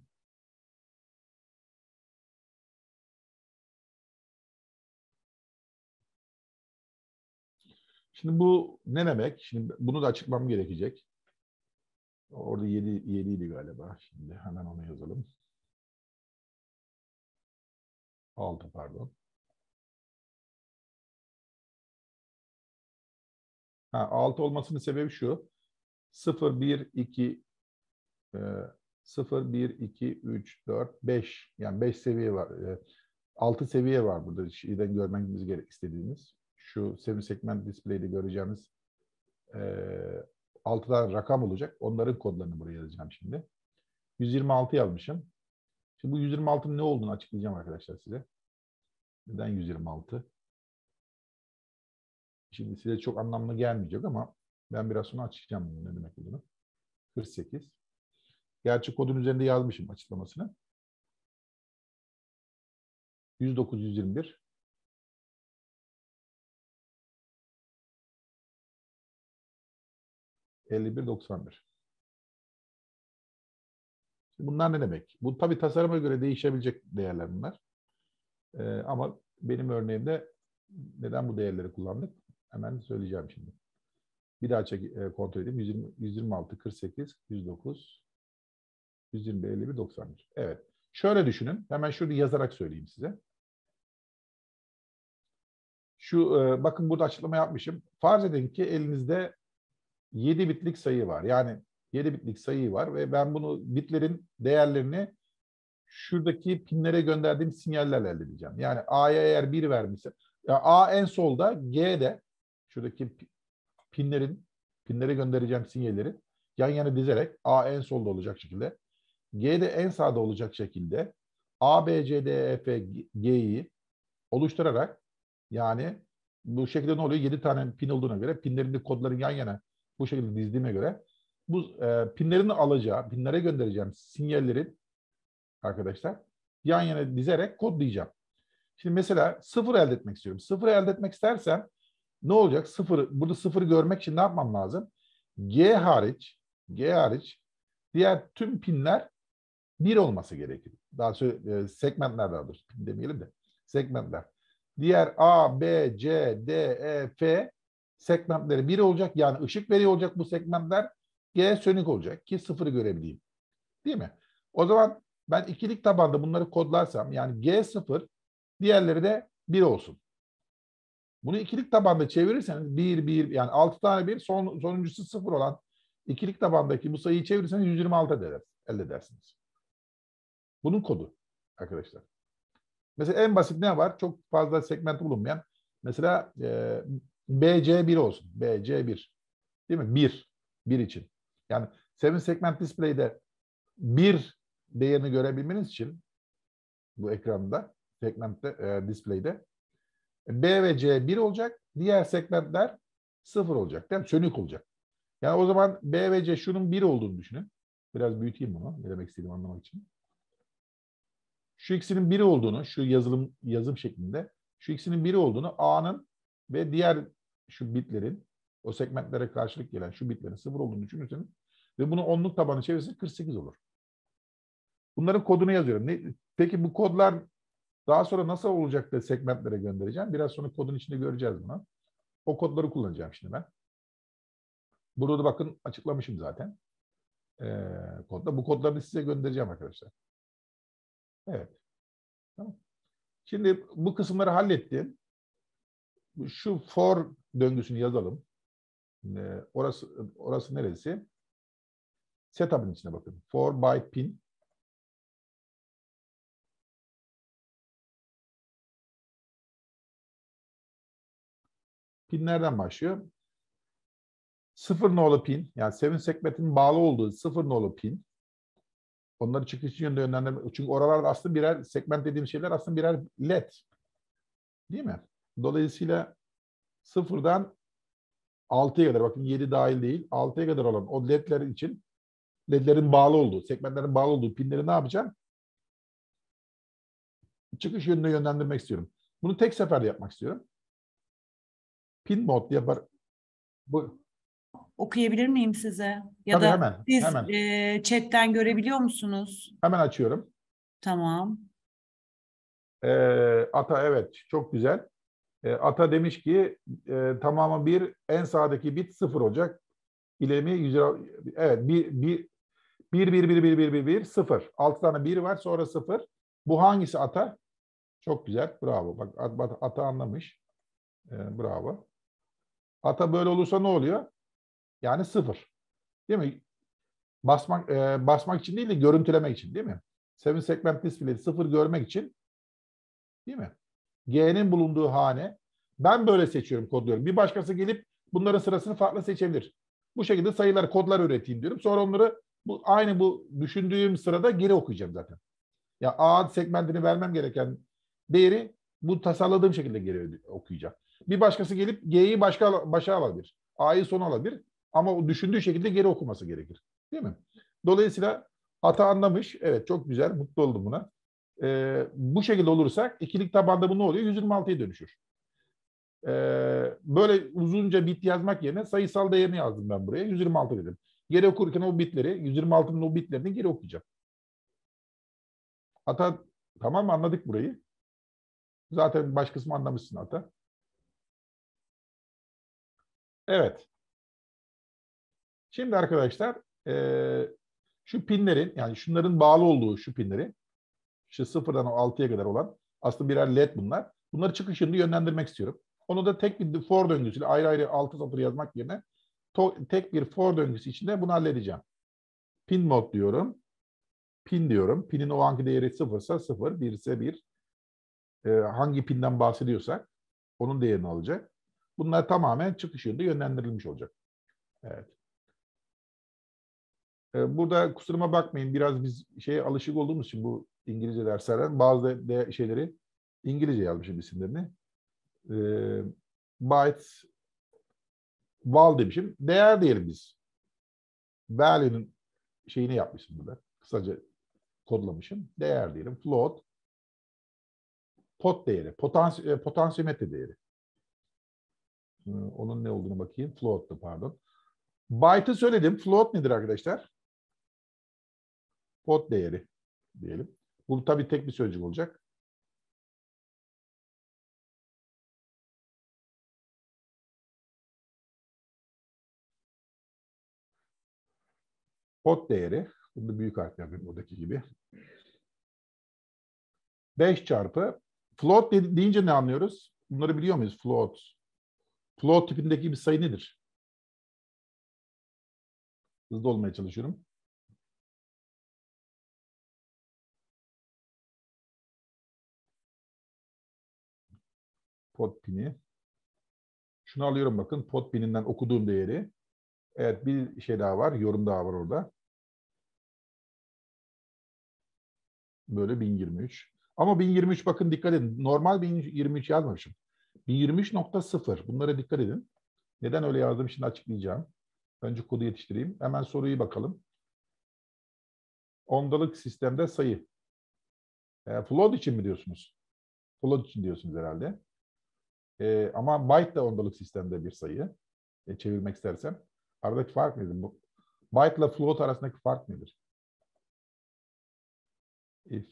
[SPEAKER 2] Şimdi bu ne demek? Şimdi bunu da açıklamam gerekecek. Orada yedi, yedi idi galiba. Şimdi hemen onu yazalım. altı pardon. Ha, altı olmasının sebebi şu. sıfır, bir, iki, sıfır, bir, iki, üç, dört, beş. Yani beş seviye var. altı seviye var burada. Şeyden görmemiz gerek istediğimiz. Şu seven segment display'de göreceğimiz altı tane rakam olacak. Onların kodlarını buraya yazacağım şimdi. yüz yirmi altı yazmışım. Şimdi bu yüz yirmi altının ne olduğunu açıklayacağım arkadaşlar size. Neden yüz yirmi altı? Şimdi size çok anlamlı gelmeyecek ama ben biraz sonra açıklayacağım ne demek olduğunu. kırk sekiz. Gerçi kodun üzerinde yazmışım açıklamasını. yüz dokuz, yüz yirmi bir. elli bir, doksan bir. Bunlar ne demek? Bu tabii tasarıma göre değişebilecek değerler bunlar. Ee, ama benim örneğimde neden bu değerleri kullandık? Hemen söyleyeceğim şimdi. Bir daha çek, e, kontrol edeyim. yüz yirmi, yüz yirmi altı, kırk sekiz, yüz dokuz, yüz yirmi bir, elli bir, doksan bir. Evet. Şöyle düşünün. Hemen şurada yazarak söyleyeyim size. Şu e, bakın burada açıklama yapmışım. Farz edin ki elinizde yedi bitlik sayı var. Yani yedi bitlik sayı var ve ben bunu bitlerin değerlerini şuradaki pinlere gönderdiğim sinyallerle elde edeceğim. Yani A'ya eğer bir vermişse, ya A en solda, G'de şuradaki pinlerin pinlere göndereceğim sinyalleri yan yana dizerek A en solda olacak şekilde, G'de en sağda olacak şekilde A, B, C, D, E, F, G'yi oluşturarak, yani bu şekilde ne oluyor? yedi tane pin olduğuna göre pinlerin kodların yan yana bu şekilde dizdiğime göre bu e, pinlerin alacağı, pinlere göndereceğim sinyallerin arkadaşlar yan yana dizerek kodlayacağım. Şimdi mesela sıfır elde etmek istiyorum. Sıfır elde etmek istersem ne olacak? Sıfır, burada sıfırı görmek için ne yapmam lazım? G hariç, G hariç diğer tüm pinler bir olması gerekir. Daha sonra e, segmentler daha doğrusu, pin demeyelim de segmentler. Diğer A, B, C, D, E, F segmentleri bir olacak. Yani ışık veriyor olacak bu segmentler. G sönük olacak ki sıfırı görebileyim. Değil mi? O zaman ben ikilik tabanda bunları kodlarsam, yani G sıfır, diğerleri de bir olsun. Bunu ikilik tabanda çevirirseniz bir, bir, yani altı tane bir, son, sonuncusu sıfır olan ikilik tabandaki bu sayıyı çevirirseniz yüz yirmi altı eder, elde edersiniz. Bunun kodu arkadaşlar. Mesela en basit ne var? Çok fazla segment bulunmayan. Mesela e, B C bir olsun. B C bir. Değil mi? bir. bir için. Yani seven segment display'de bir değerini görebilmeniz için bu ekranda, segmentte, e, display'de B ve C bir olacak. Diğer segmentler sıfır olacak. Yani sönük olacak. Yani o zaman B ve C şunun bir olduğunu düşünün. Biraz büyüteyim bunu. Ne demek istediğimi anlamak için. Şu ikisinin biri olduğunu, şu yazılım yazım şeklinde, şu ikisinin biri olduğunu, A'nın ve diğer şu bitlerin, o segmentlere karşılık gelen şu bitlerin sıfır olduğunu düşünürseniz ve bunu onluk tabanı çevirirseniz kırk sekiz olur. Bunların kodunu yazıyorum. Ne, peki bu kodlar daha sonra nasıl olacak da segmentlere göndereceğim? Biraz sonra kodun içinde göreceğiz bunu. O kodları kullanacağım şimdi ben. Burada da bakın açıklamışım zaten. Ee, kodda. Bu kodları size göndereceğim arkadaşlar. Evet. Tamam. Şimdi bu kısımları hallettim. Şu for döngüsünü yazalım. Ee, orası orası neresi? Setup'ın içine bakın. For byte pin. Pinlerden başlıyor. Sıfır nolu pin, yani seven segment'in bağlı olduğu sıfır nolu pin. Onları çıkış yönünde yönlendirme. Çünkü oralarda aslında birer segment dediğim şeyler aslında birer led. Değil mi? Dolayısıyla sıfırdan altıya kadar, bakın yedi dahil değil, altıya kadar olan o ledler için ledlerin bağlı olduğu, segmentlerin bağlı olduğu pinleri ne yapacağım? Çıkış yönüne yönlendirmek istiyorum. Bunu tek seferde yapmak istiyorum. Pin mod yapar. Bu,
[SPEAKER 1] Okuyabilir miyim size? Ya
[SPEAKER 2] tabii
[SPEAKER 1] da
[SPEAKER 2] hemen,
[SPEAKER 1] siz
[SPEAKER 2] hemen,
[SPEAKER 1] e, chatten görebiliyor musunuz?
[SPEAKER 2] hemen açıyorum.
[SPEAKER 1] Tamam.
[SPEAKER 2] Ee, Ata evet, çok güzel. Ee, Ata demiş ki e, tamamı bir, en sağdaki bit sıfır olacak. İlemi yüz, evet, bir, bir, bir, bir, bir, bir, bir, bir, bir, sıfır. Altı tane bir var, sonra sıfır. Bu hangisi Ata? Çok güzel, bravo. Bak Ata, Ata anlamış. Ee, bravo. Ata böyle olursa ne oluyor? Yani sıfır. Değil mi? Basmak e, basmak için değil de görüntülemek için, değil mi? Seven segment display sıfır görmek için, değil mi? G'nin bulunduğu hane. Ben böyle seçiyorum, kodluyorum. Bir başkası gelip bunların sırasını farklı seçebilir. Bu şekilde sayılar, kodlar üreteyim diyorum. Sonra onları bu aynı bu düşündüğüm sırada geri okuyacağım zaten. Ya A segmentini vermem gereken değeri bu tasarladığım şekilde geri okuyacağım. Bir başkası gelip G'yi başka başa alabilir. A'yı sona alabilir. Ama o düşündüğü şekilde geri okuması gerekir. Değil mi? Dolayısıyla hata anlamış. Evet, çok güzel. Mutlu oldum buna. Ee, bu şekilde olursak ikilik tabanda bu ne oluyor? yüz yirmi altıya dönüşür. Ee, böyle uzunca bit yazmak yerine sayısal değerini yazdım ben buraya. yüz yirmi altı dedim. Geri okurken o bitleri, yüz yirmi altının o bitlerini geri okuyacağım. Hata tamam mı? Anladık burayı. Zaten baş kısmı anlamışsın hata. Evet. Şimdi arkadaşlar e, şu pinlerin, yani şunların bağlı olduğu şu pinleri, şu sıfırdan altıya kadar olan aslında birer led bunlar. Bunları çıkış yönünde yönlendirmek istiyorum. Onu da tek bir for döngüsüyle ayrı ayrı altı satır yazmak yerine to, tek bir for döngüsü içinde bunu halledeceğim. Pin mod diyorum. Pin diyorum. Pinin o anki değeri sıfırsa sıfır, bir ise bir. E, hangi pinden bahsediyorsak onun değerini alacak. Bunlar tamamen çıkış yönünde yönlendirilmiş olacak. Evet. E, burada kusuruma bakmayın. Biraz biz şeye alışık olduğumuz için bu İngilizce derslerden bazı de şeyleri İngilizce yazmışım isimlerini. E, byte, val demişim. Değer diyelim biz. Value'nin şeyini yapmışım burada. Kısaca kodlamışım. Değer diyelim. Float, pot değeri, potans e, potansiyometre değeri. E, onun ne olduğunu bakayım. Float'tu pardon. Byte'ı söyledim. Float nedir arkadaşlar? Pot değeri diyelim. Bu tabii tek bir sözcük olacak. Pot değeri. Bunu da büyük harf yapayım buradaki gibi. beş çarpı. Float deyince ne anlıyoruz? Bunları biliyor muyuz? Float. Float tipindeki bir sayı nedir? Hızlı olmaya çalışıyorum. Pot pini. Şunu alıyorum bakın. Pot pininden okuduğum değeri. Evet, bir şey daha var. Yorum daha var orada. Böyle bin yirmi üç. Ama bin yirmi üç bakın dikkat edin. Normal bin yirmi üç yazmamışım. bin yirmi üç nokta sıfır. Bunlara dikkat edin. Neden öyle yazdım şimdi açıklayacağım. Önce kodu yetiştireyim. Hemen soruyu bakalım. Ondalık sistemde sayı. E, float için mi diyorsunuz? Float için diyorsunuz herhalde. E, ama byte de ondalık sistemde bir sayı. E, çevirmek istersem. Aradaki fark nedir? Bu byte ile float arasındaki fark nedir? If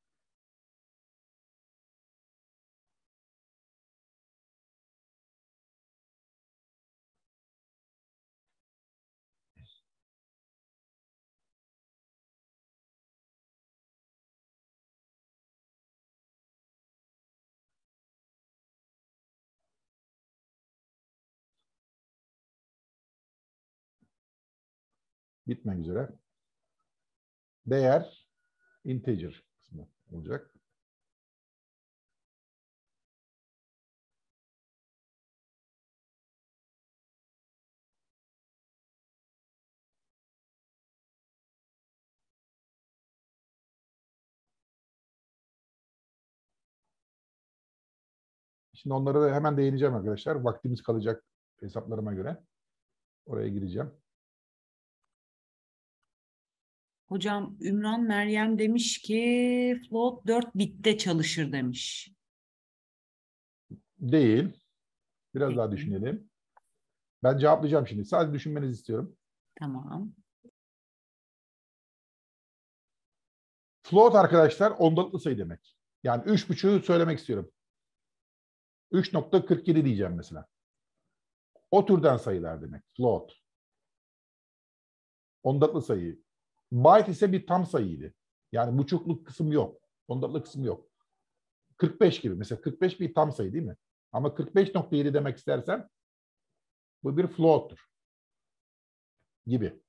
[SPEAKER 2] bitmek üzere. Değer integer kısmı olacak. Şimdi onlara da hemen değineceğim arkadaşlar. Vaktimiz kalacak hesaplarıma göre. Oraya gireceğim.
[SPEAKER 1] Hocam Ümran Meryem demiş ki float dört bitte çalışır demiş.
[SPEAKER 2] Değil. Biraz
[SPEAKER 1] Peki.
[SPEAKER 2] daha düşünelim. Ben cevaplayacağım şimdi. Sadece düşünmenizi istiyorum.
[SPEAKER 1] Tamam.
[SPEAKER 2] Float arkadaşlar ondalıklı sayı demek. Yani üç buçuğu söylemek istiyorum. üç nokta kırk yedi diyeceğim mesela. O türden sayılar demek. Float. Ondalıklı sayı. Byte ise bir tam sayıydı. Yani buçukluk kısım yok. Ondalıklı kısım yok. kırk beş gibi. Mesela kırk beş bir tam sayı değil mi? Ama kırk beş nokta yedi demek istersen bu bir float'tur. Gibi.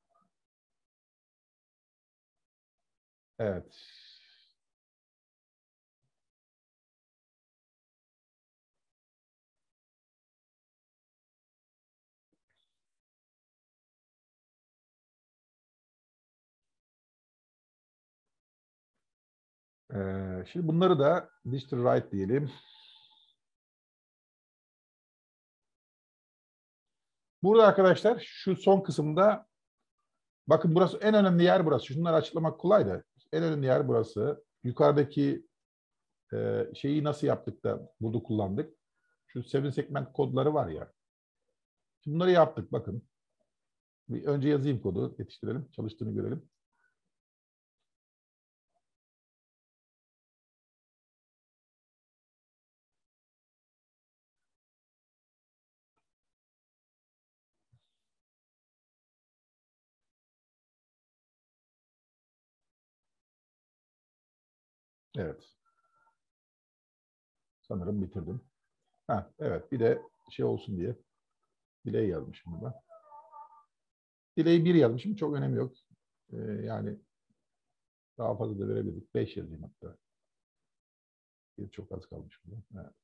[SPEAKER 2] Evet. Ee, şimdi bunları da digital write diyelim. Burada arkadaşlar şu son kısımda bakın burası en önemli yer burası. Şunları açıklamak kolay da en önemli yer burası. Yukarıdaki e, şeyi nasıl yaptık da burada kullandık. Şu seven segment kodları var ya. Şimdi bunları yaptık bakın. Bir önce yazayım kodu, yetiştirelim, çalıştığını görelim. Evet. Sanırım bitirdim. Ha, evet. Bir de şey olsun diye delay yazmışım burada. Delay bir yazmışım. Çok önemi yok. Ee, yani daha fazla da verebilirdik. beş yazayım hatta. Bir çok az kalmış burada. Evet.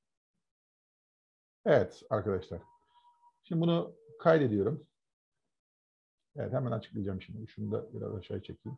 [SPEAKER 2] Evet arkadaşlar. Şimdi bunu kaydediyorum. Evet hemen açıklayacağım şimdi. Şunu da biraz aşağı çekeyim.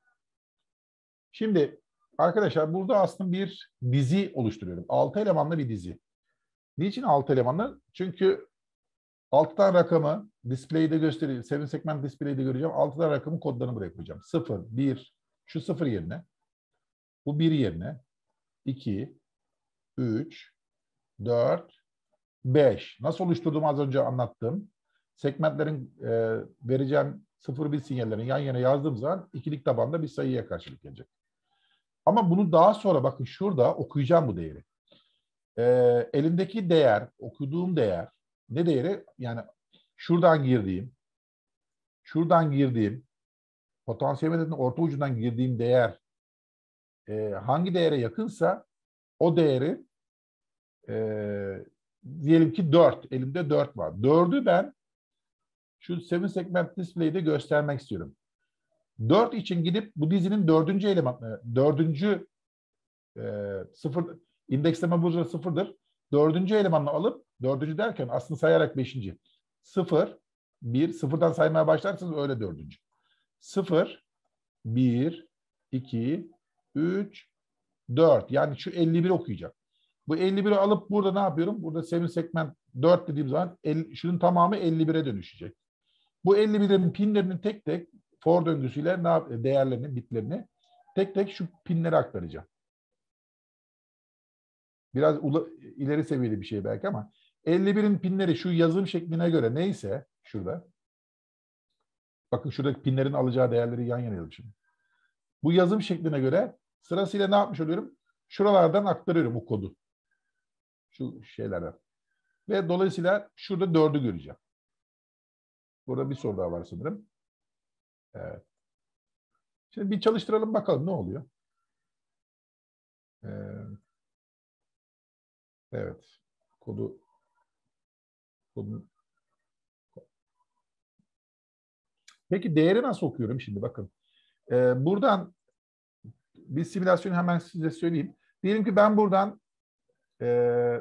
[SPEAKER 2] Şimdi arkadaşlar burada aslında bir dizi oluşturuyorum. altı elemanlı bir dizi. Niçin altı elemanlı? Çünkü altı tane rakamı display'de göstereyim. seven segment display'de göreceğim. altı tane rakamın kodlarını buraya koyacağım. sıfır, bir, şu sıfır yerine, bu bir yerine, iki, üç, dört, beş. Nasıl oluşturduğumu az önce anlattım. Segmentlerin e, vereceğim sıfır bir sinyallerini yan yana yazdığım zaman ikilik tabanda bir sayıya karşılık gelecek. Ama bunu daha sonra bakın şurada okuyacağım bu değeri. E, elimdeki değer, okuduğum değer ne değeri? Yani şuradan girdiğim, şuradan girdiğim, potansiyel medenin orta ucundan girdiğim değer e, hangi değere yakınsa o değeri e, diyelim ki dört. Elimde dört var. dördü ben şu seven segment display'de göstermek istiyorum. dört için gidip bu dizinin dördüncü elemanı, dördüncü e, sıfır, indeksleme burada sıfırdır. Dördüncü elemanını alıp, dördüncü derken aslında sayarak beşinci. Sıfır, bir, sıfırdan saymaya başlarsanız öyle dördüncü. Sıfır, bir, iki, üç, dört. Yani şu elli bir okuyacak. Bu elli biri alıp burada ne yapıyorum? Burada seven segment dört dediğim zaman elli, şunun tamamı elli bire dönüşecek. Bu elli birin pinlerinin tek tek for döngüsüyle ne yap değerlerini, bitlerini tek tek şu pinlere aktaracağım. Biraz ileri seviyeli bir şey belki ama elli birin pinleri şu yazım şekline göre neyse şurada. Bakın şuradaki pinlerin alacağı değerleri yan yana yazmışım. Bu yazım şekline göre sırasıyla ne yapmış oluyorum? Şuralardan aktarıyorum bu kodu. Şu şeylerden. Ve dolayısıyla şurada dördü göreceğim. Burada bir soru daha var sanırım. Evet. Şimdi bir çalıştıralım bakalım ne oluyor. Ee, evet. Kodu kodun. Peki değeri nasıl okuyorum şimdi bakın. Ee, buradan bir simülasyonu hemen size söyleyeyim. Diyelim ki ben buradan e,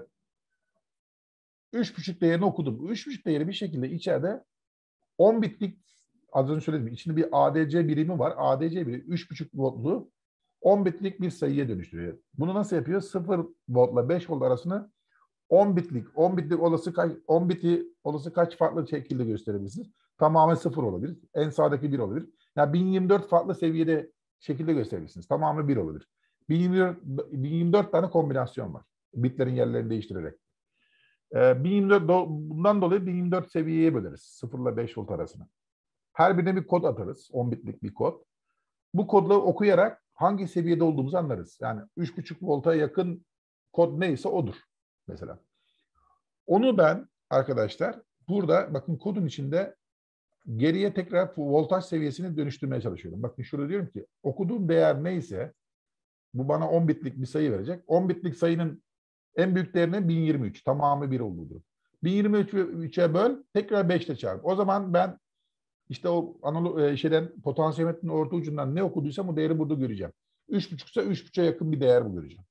[SPEAKER 2] üç buçuk değerini okudum. Bu üç buçuk değeri bir şekilde içeride on bitlik az önce söyledim. İçinde bir A D C birimi var. A D C birimi üç buçuk voltlu on bitlik bir sayıya dönüştürüyor. Bunu nasıl yapıyor? sıfır voltla beş volt arasını on bitlik, on bitlik olası kaç, on biti olası kaç farklı şekilde gösterebilirsiniz? Tamamen sıfır olabilir. En sağdaki bir olabilir. Yani bin yirmi dört farklı seviyede şekilde gösterebilirsiniz. Tamamı bir olabilir. bin yirmi dört, bin yirmi dört tane kombinasyon var. Bitlerin yerlerini değiştirerek. Ee, bin yirmi dört, bundan dolayı bin yirmi dört seviyeye böleriz. sıfır ile beş volt arasına. Her birine bir kod atarız. on bitlik bir kod. Bu kodları okuyarak hangi seviyede olduğumuzu anlarız. Yani üç buçuk volta yakın kod neyse odur mesela. Onu ben arkadaşlar burada bakın kodun içinde geriye tekrar voltaj seviyesini dönüştürmeye çalışıyorum. Bakın şurada diyorum ki okuduğum değer neyse bu bana on bitlik bir sayı verecek. on bitlik sayının en büyük değerine bin yirmi üç. Tamamı bir olduğudur. bin yirmi üçe böl tekrar beş ile çarp. O zaman ben işte o analog şeyden potansiyometrin orta ucundan ne okuduysam o değeri burada göreceğim. üç buçuk ise üç buçuğa yakın bir değer bu göreceğim.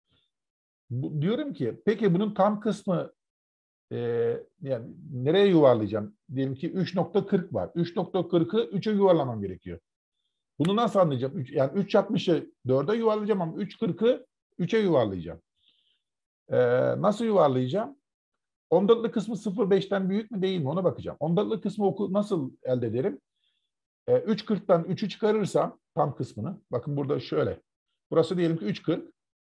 [SPEAKER 2] Bu, diyorum ki peki bunun tam kısmı e, yani nereye yuvarlayacağım? Diyelim ki üç nokta kırk var. üç nokta kırkı üçe yuvarlamam gerekiyor. Bunu nasıl anlayacağım? üç, yani üç altmışı dörde yuvarlayacağım ama üç kırkı üçe yuvarlayacağım. E, nasıl yuvarlayacağım? Ondalıklı kısmı sıfır virgül beşten büyük mü değil mi ona bakacağım. Ondalıklı kısmı oku, nasıl elde ederim? E, üç kırktan üçü çıkarırsam tam kısmını, bakın burada şöyle. Burası diyelim ki üç kırk.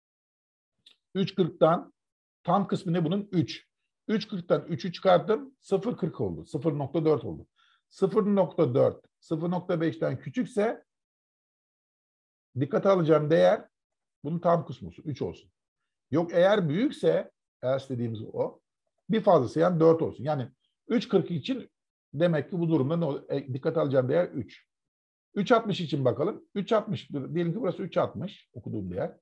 [SPEAKER 2] üç kırktan tam kısmı ne bunun? üç. üç kırktan üçü çıkarttım. sıfır virgül kırk oldu. sıfır nokta dört oldu. sıfır nokta dört, sıfır nokta beşten küçükse dikkate alacağım değer bunun tam kısmı olsun. üç olsun. Yok eğer büyükse, eğer dediğimiz o, bir fazlası yani dört olsun. Yani üç kırk için demek ki bu durumda ne olur? E, dikkate alacağım değer üç. üç altmış için bakalım. üç altmış diyelim ki burası üç altmış okuduğum değer.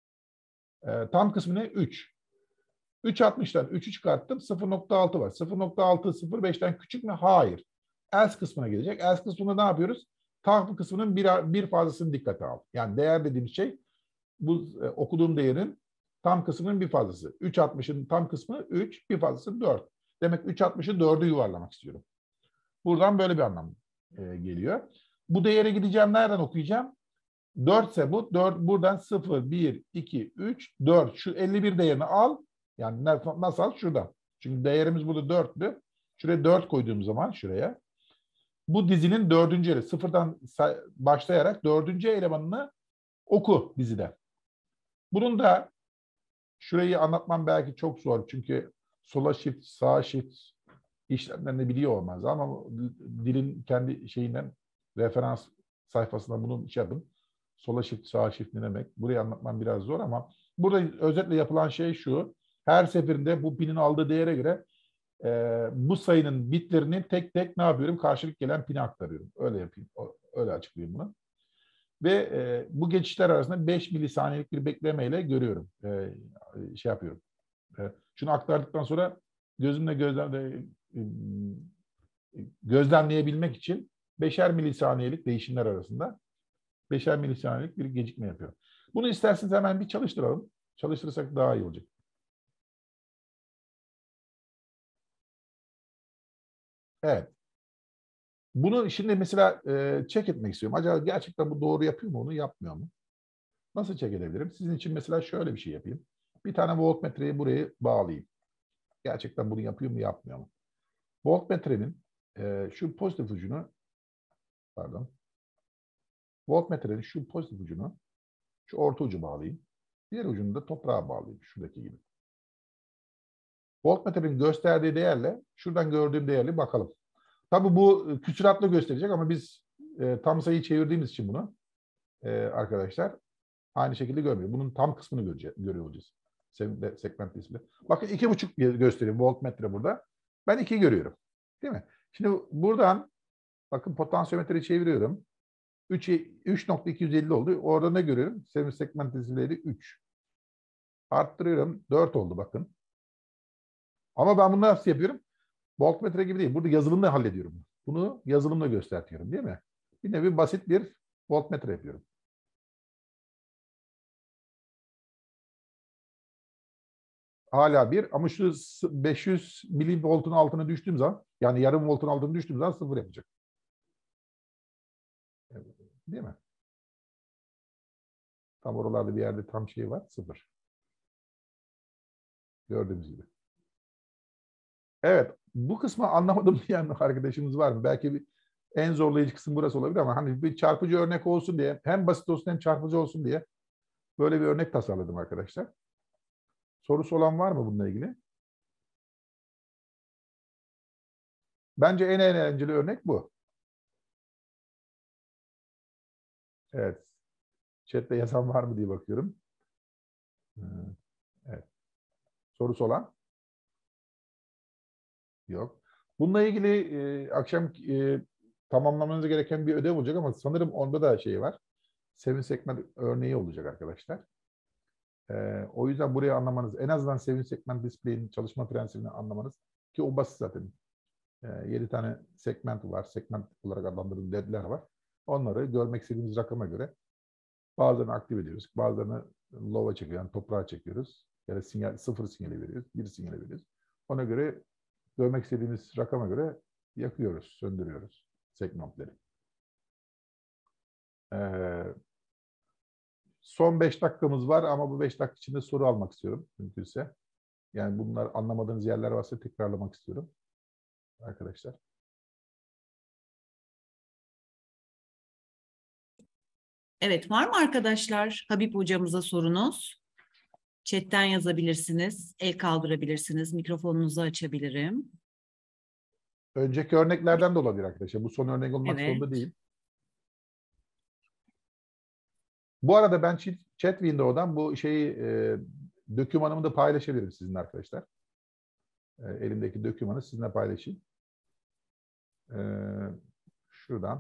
[SPEAKER 2] E, tam kısmı ne? üç. üç altmıştan üçü çıkarttım. sıfır nokta altı var. sıfır nokta altı sıfır virgül beşten küçük mü? Hayır. Else kısmına gelecek. Else kısmında ne yapıyoruz? Tam kısmının bir, bir fazlasını dikkate al. Yani değer dediğimiz şey bu e, okuduğum değerin tam kısmının bir fazlası. üç altmışın tam kısmı üç, bir fazlası dört. Demek üç altmışı dörde yuvarlamak istiyorum. Buradan böyle bir anlam e, geliyor. Bu değere gideceğim. Nereden okuyacağım? dört ise bu. dört, buradan sıfır, bir, iki, üç, dört. Şu elli bir değerini al. Yani nasıl al? Şuradan. Çünkü değerimiz burada dörtlü. Şuraya dört koyduğum zaman şuraya. Bu dizinin dördüncü ele. Sıfırdan başlayarak dördüncü elemanını oku diziden. Bunun da şurayı anlatmam belki çok zor. Çünkü sola shift, sağa shift işlemlerini biliyor olmaz. Ama dilin kendi şeyinden referans sayfasında bunu şey yapın. Sola shift, sağa shift ne demek? Burayı anlatmam biraz zor ama burada özetle yapılan şey şu. Her seferinde bu pinin aldığı değere göre e, bu sayının bitlerini tek tek ne yapıyorum? Karşılık gelen pine aktarıyorum. Öyle yapayım. Öyle açıklayayım bunu. Ve e, bu geçişler arasında beş milisaniyelik bir beklemeyle görüyorum. E, şey yapıyorum. E, şunu aktardıktan sonra gözümle gözlemle e, gözlemleyebilmek için beşer milisaniyelik değişimler arasında beşer milisaniyelik bir gecikme yapıyorum. Bunu isterseniz hemen bir çalıştıralım. Çalıştırırsak daha iyi olacak. Evet. Bunu şimdi mesela e, check etmek istiyorum. Acaba gerçekten bu doğru yapıyor mu onu, yapmıyor mu? Nasıl check edebilirim? Sizin için mesela şöyle bir şey yapayım. Bir tane voltmetreyi buraya bağlayayım. Gerçekten bunu yapıyor mu, yapmıyor mu? Voltmetrenin e, şu pozitif ucunu, pardon, voltmetrenin şu pozitif ucunu şu orta ucu bağlayayım. Diğer ucunu da toprağa bağlayayım. Şuradaki gibi. Voltmetrenin gösterdiği değerle şuradan gördüğüm değerle bakalım. Tabii bu küsuratlı gösterecek ama biz e, tam sayıyı çevirdiğimiz için bunu e, arkadaşlar aynı şekilde görmüyor. Bunun tam kısmını göreceğiz, görüyor olacağız. Segment display. Bakın iki buçuk gösteriyor voltmetre burada. Ben iki görüyorum. Değil mi? Şimdi buradan bakın potansiyometreyi çeviriyorum. üç nokta iki yüz elli oldu. Orada ne görüyorum? Segment display'de üç. Arttırıyorum. dört oldu bakın. Ama ben bunu nasıl yapıyorum? Voltmetre gibi değil. Burada yazılımla hallediyorum. Bunu yazılımla göstertiyorum değil mi? Bir nevi basit bir voltmetre yapıyorum. Hala bir ama şu beş yüz milivoltun altına düştüğüm zaman yani yarım voltun altına düştüğüm zaman sıfır yapacak. Değil mi? Tam oralarda bir yerde tam şey var. Sıfır. Gördüğümüz gibi. Evet, bu kısmı anlamadım diyen arkadaşımız var mı? Belki bir, en zorlayıcı kısım burası olabilir ama hani bir çarpıcı örnek olsun diye, hem basit olsun hem çarpıcı olsun diye böyle bir örnek tasarladım arkadaşlar. Sorusu olan var mı bununla ilgili? Bence en eğlenceli örnek bu. Evet. Chat'te yazan var mı diye bakıyorum. Evet. Sorusu olan? Yok. Bununla ilgili e, akşam e, tamamlamanız gereken bir ödev olacak ama sanırım onda da şey var. Seven segment örneği olacak arkadaşlar. E, o yüzden burayı anlamanız, en azından Seven segment display'in çalışma prensibini anlamanız, ki o basit zaten. E, yedi tane segment var. Segment olarak adlandırdığım ledler var. Onları görmek istediğimiz rakama göre bazılarını aktif ediyoruz. Bazılarını low'a çekiyoruz. Yani toprağa çekiyoruz. Ya da sinyal, sıfır sinyali veriyoruz. Bir sinyali veriyoruz. Ona göre görmek istediğimiz rakama göre yakıyoruz, söndürüyoruz segmentleri. Ee, son beş dakikamız var ama bu beş dakika içinde soru almak istiyorum mümkünse. Yani bunlar anlamadığınız yerler varsa tekrarlamak istiyorum arkadaşlar.
[SPEAKER 1] Evet, var mı arkadaşlar Habib hocamıza sorunuz? Chat'ten yazabilirsiniz, el kaldırabilirsiniz, mikrofonunuzu açabilirim.
[SPEAKER 2] Önceki örneklerden de olabilir arkadaşlar. Bu son örnek olmak
[SPEAKER 1] Evet.
[SPEAKER 2] zorunda değil. Bu arada ben chat window'dan bu şeyi e, dokümanımı da paylaşabilirim sizinle arkadaşlar. E, elimdeki dokümanı sizinle paylaşayım. E, şuradan.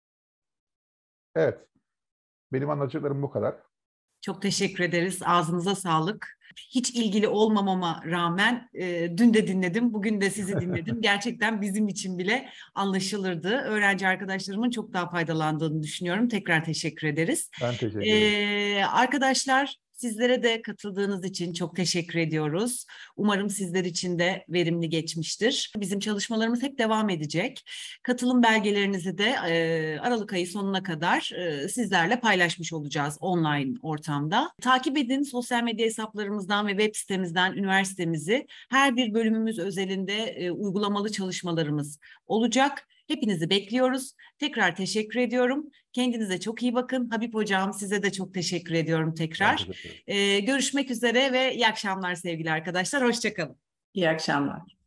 [SPEAKER 2] Evet. Benim anlatacaklarım bu kadar.
[SPEAKER 1] Çok teşekkür ederiz. Ağzınıza sağlık. Hiç ilgili olmamama rağmen e, dün de dinledim, bugün de sizi dinledim. Gerçekten bizim için bile anlaşılırdı. Öğrenci arkadaşlarımın çok daha faydalandığını düşünüyorum. Tekrar teşekkür ederiz.
[SPEAKER 2] Ben teşekkür ederim.
[SPEAKER 1] Ee, arkadaşlar, sizlere de katıldığınız için çok teşekkür ediyoruz. Umarım sizler için de verimli geçmiştir. Bizim çalışmalarımız hep devam edecek. Katılım belgelerinizi de e, Aralık ayı sonuna kadar e, sizlerle paylaşmış olacağız online ortamda. Takip edin sosyal medya hesaplarımızdan ve web sitemizden üniversitemizi. Her bir bölümümüz özelinde e, uygulamalı çalışmalarımız olacak. Hepinizi bekliyoruz. Tekrar teşekkür ediyorum. Kendinize çok iyi bakın. Habib Hocam, size de çok teşekkür ediyorum tekrar.
[SPEAKER 2] Teşekkür ederim.
[SPEAKER 1] Ee, görüşmek üzere ve iyi akşamlar sevgili arkadaşlar. Hoşça kalın.
[SPEAKER 3] İyi akşamlar.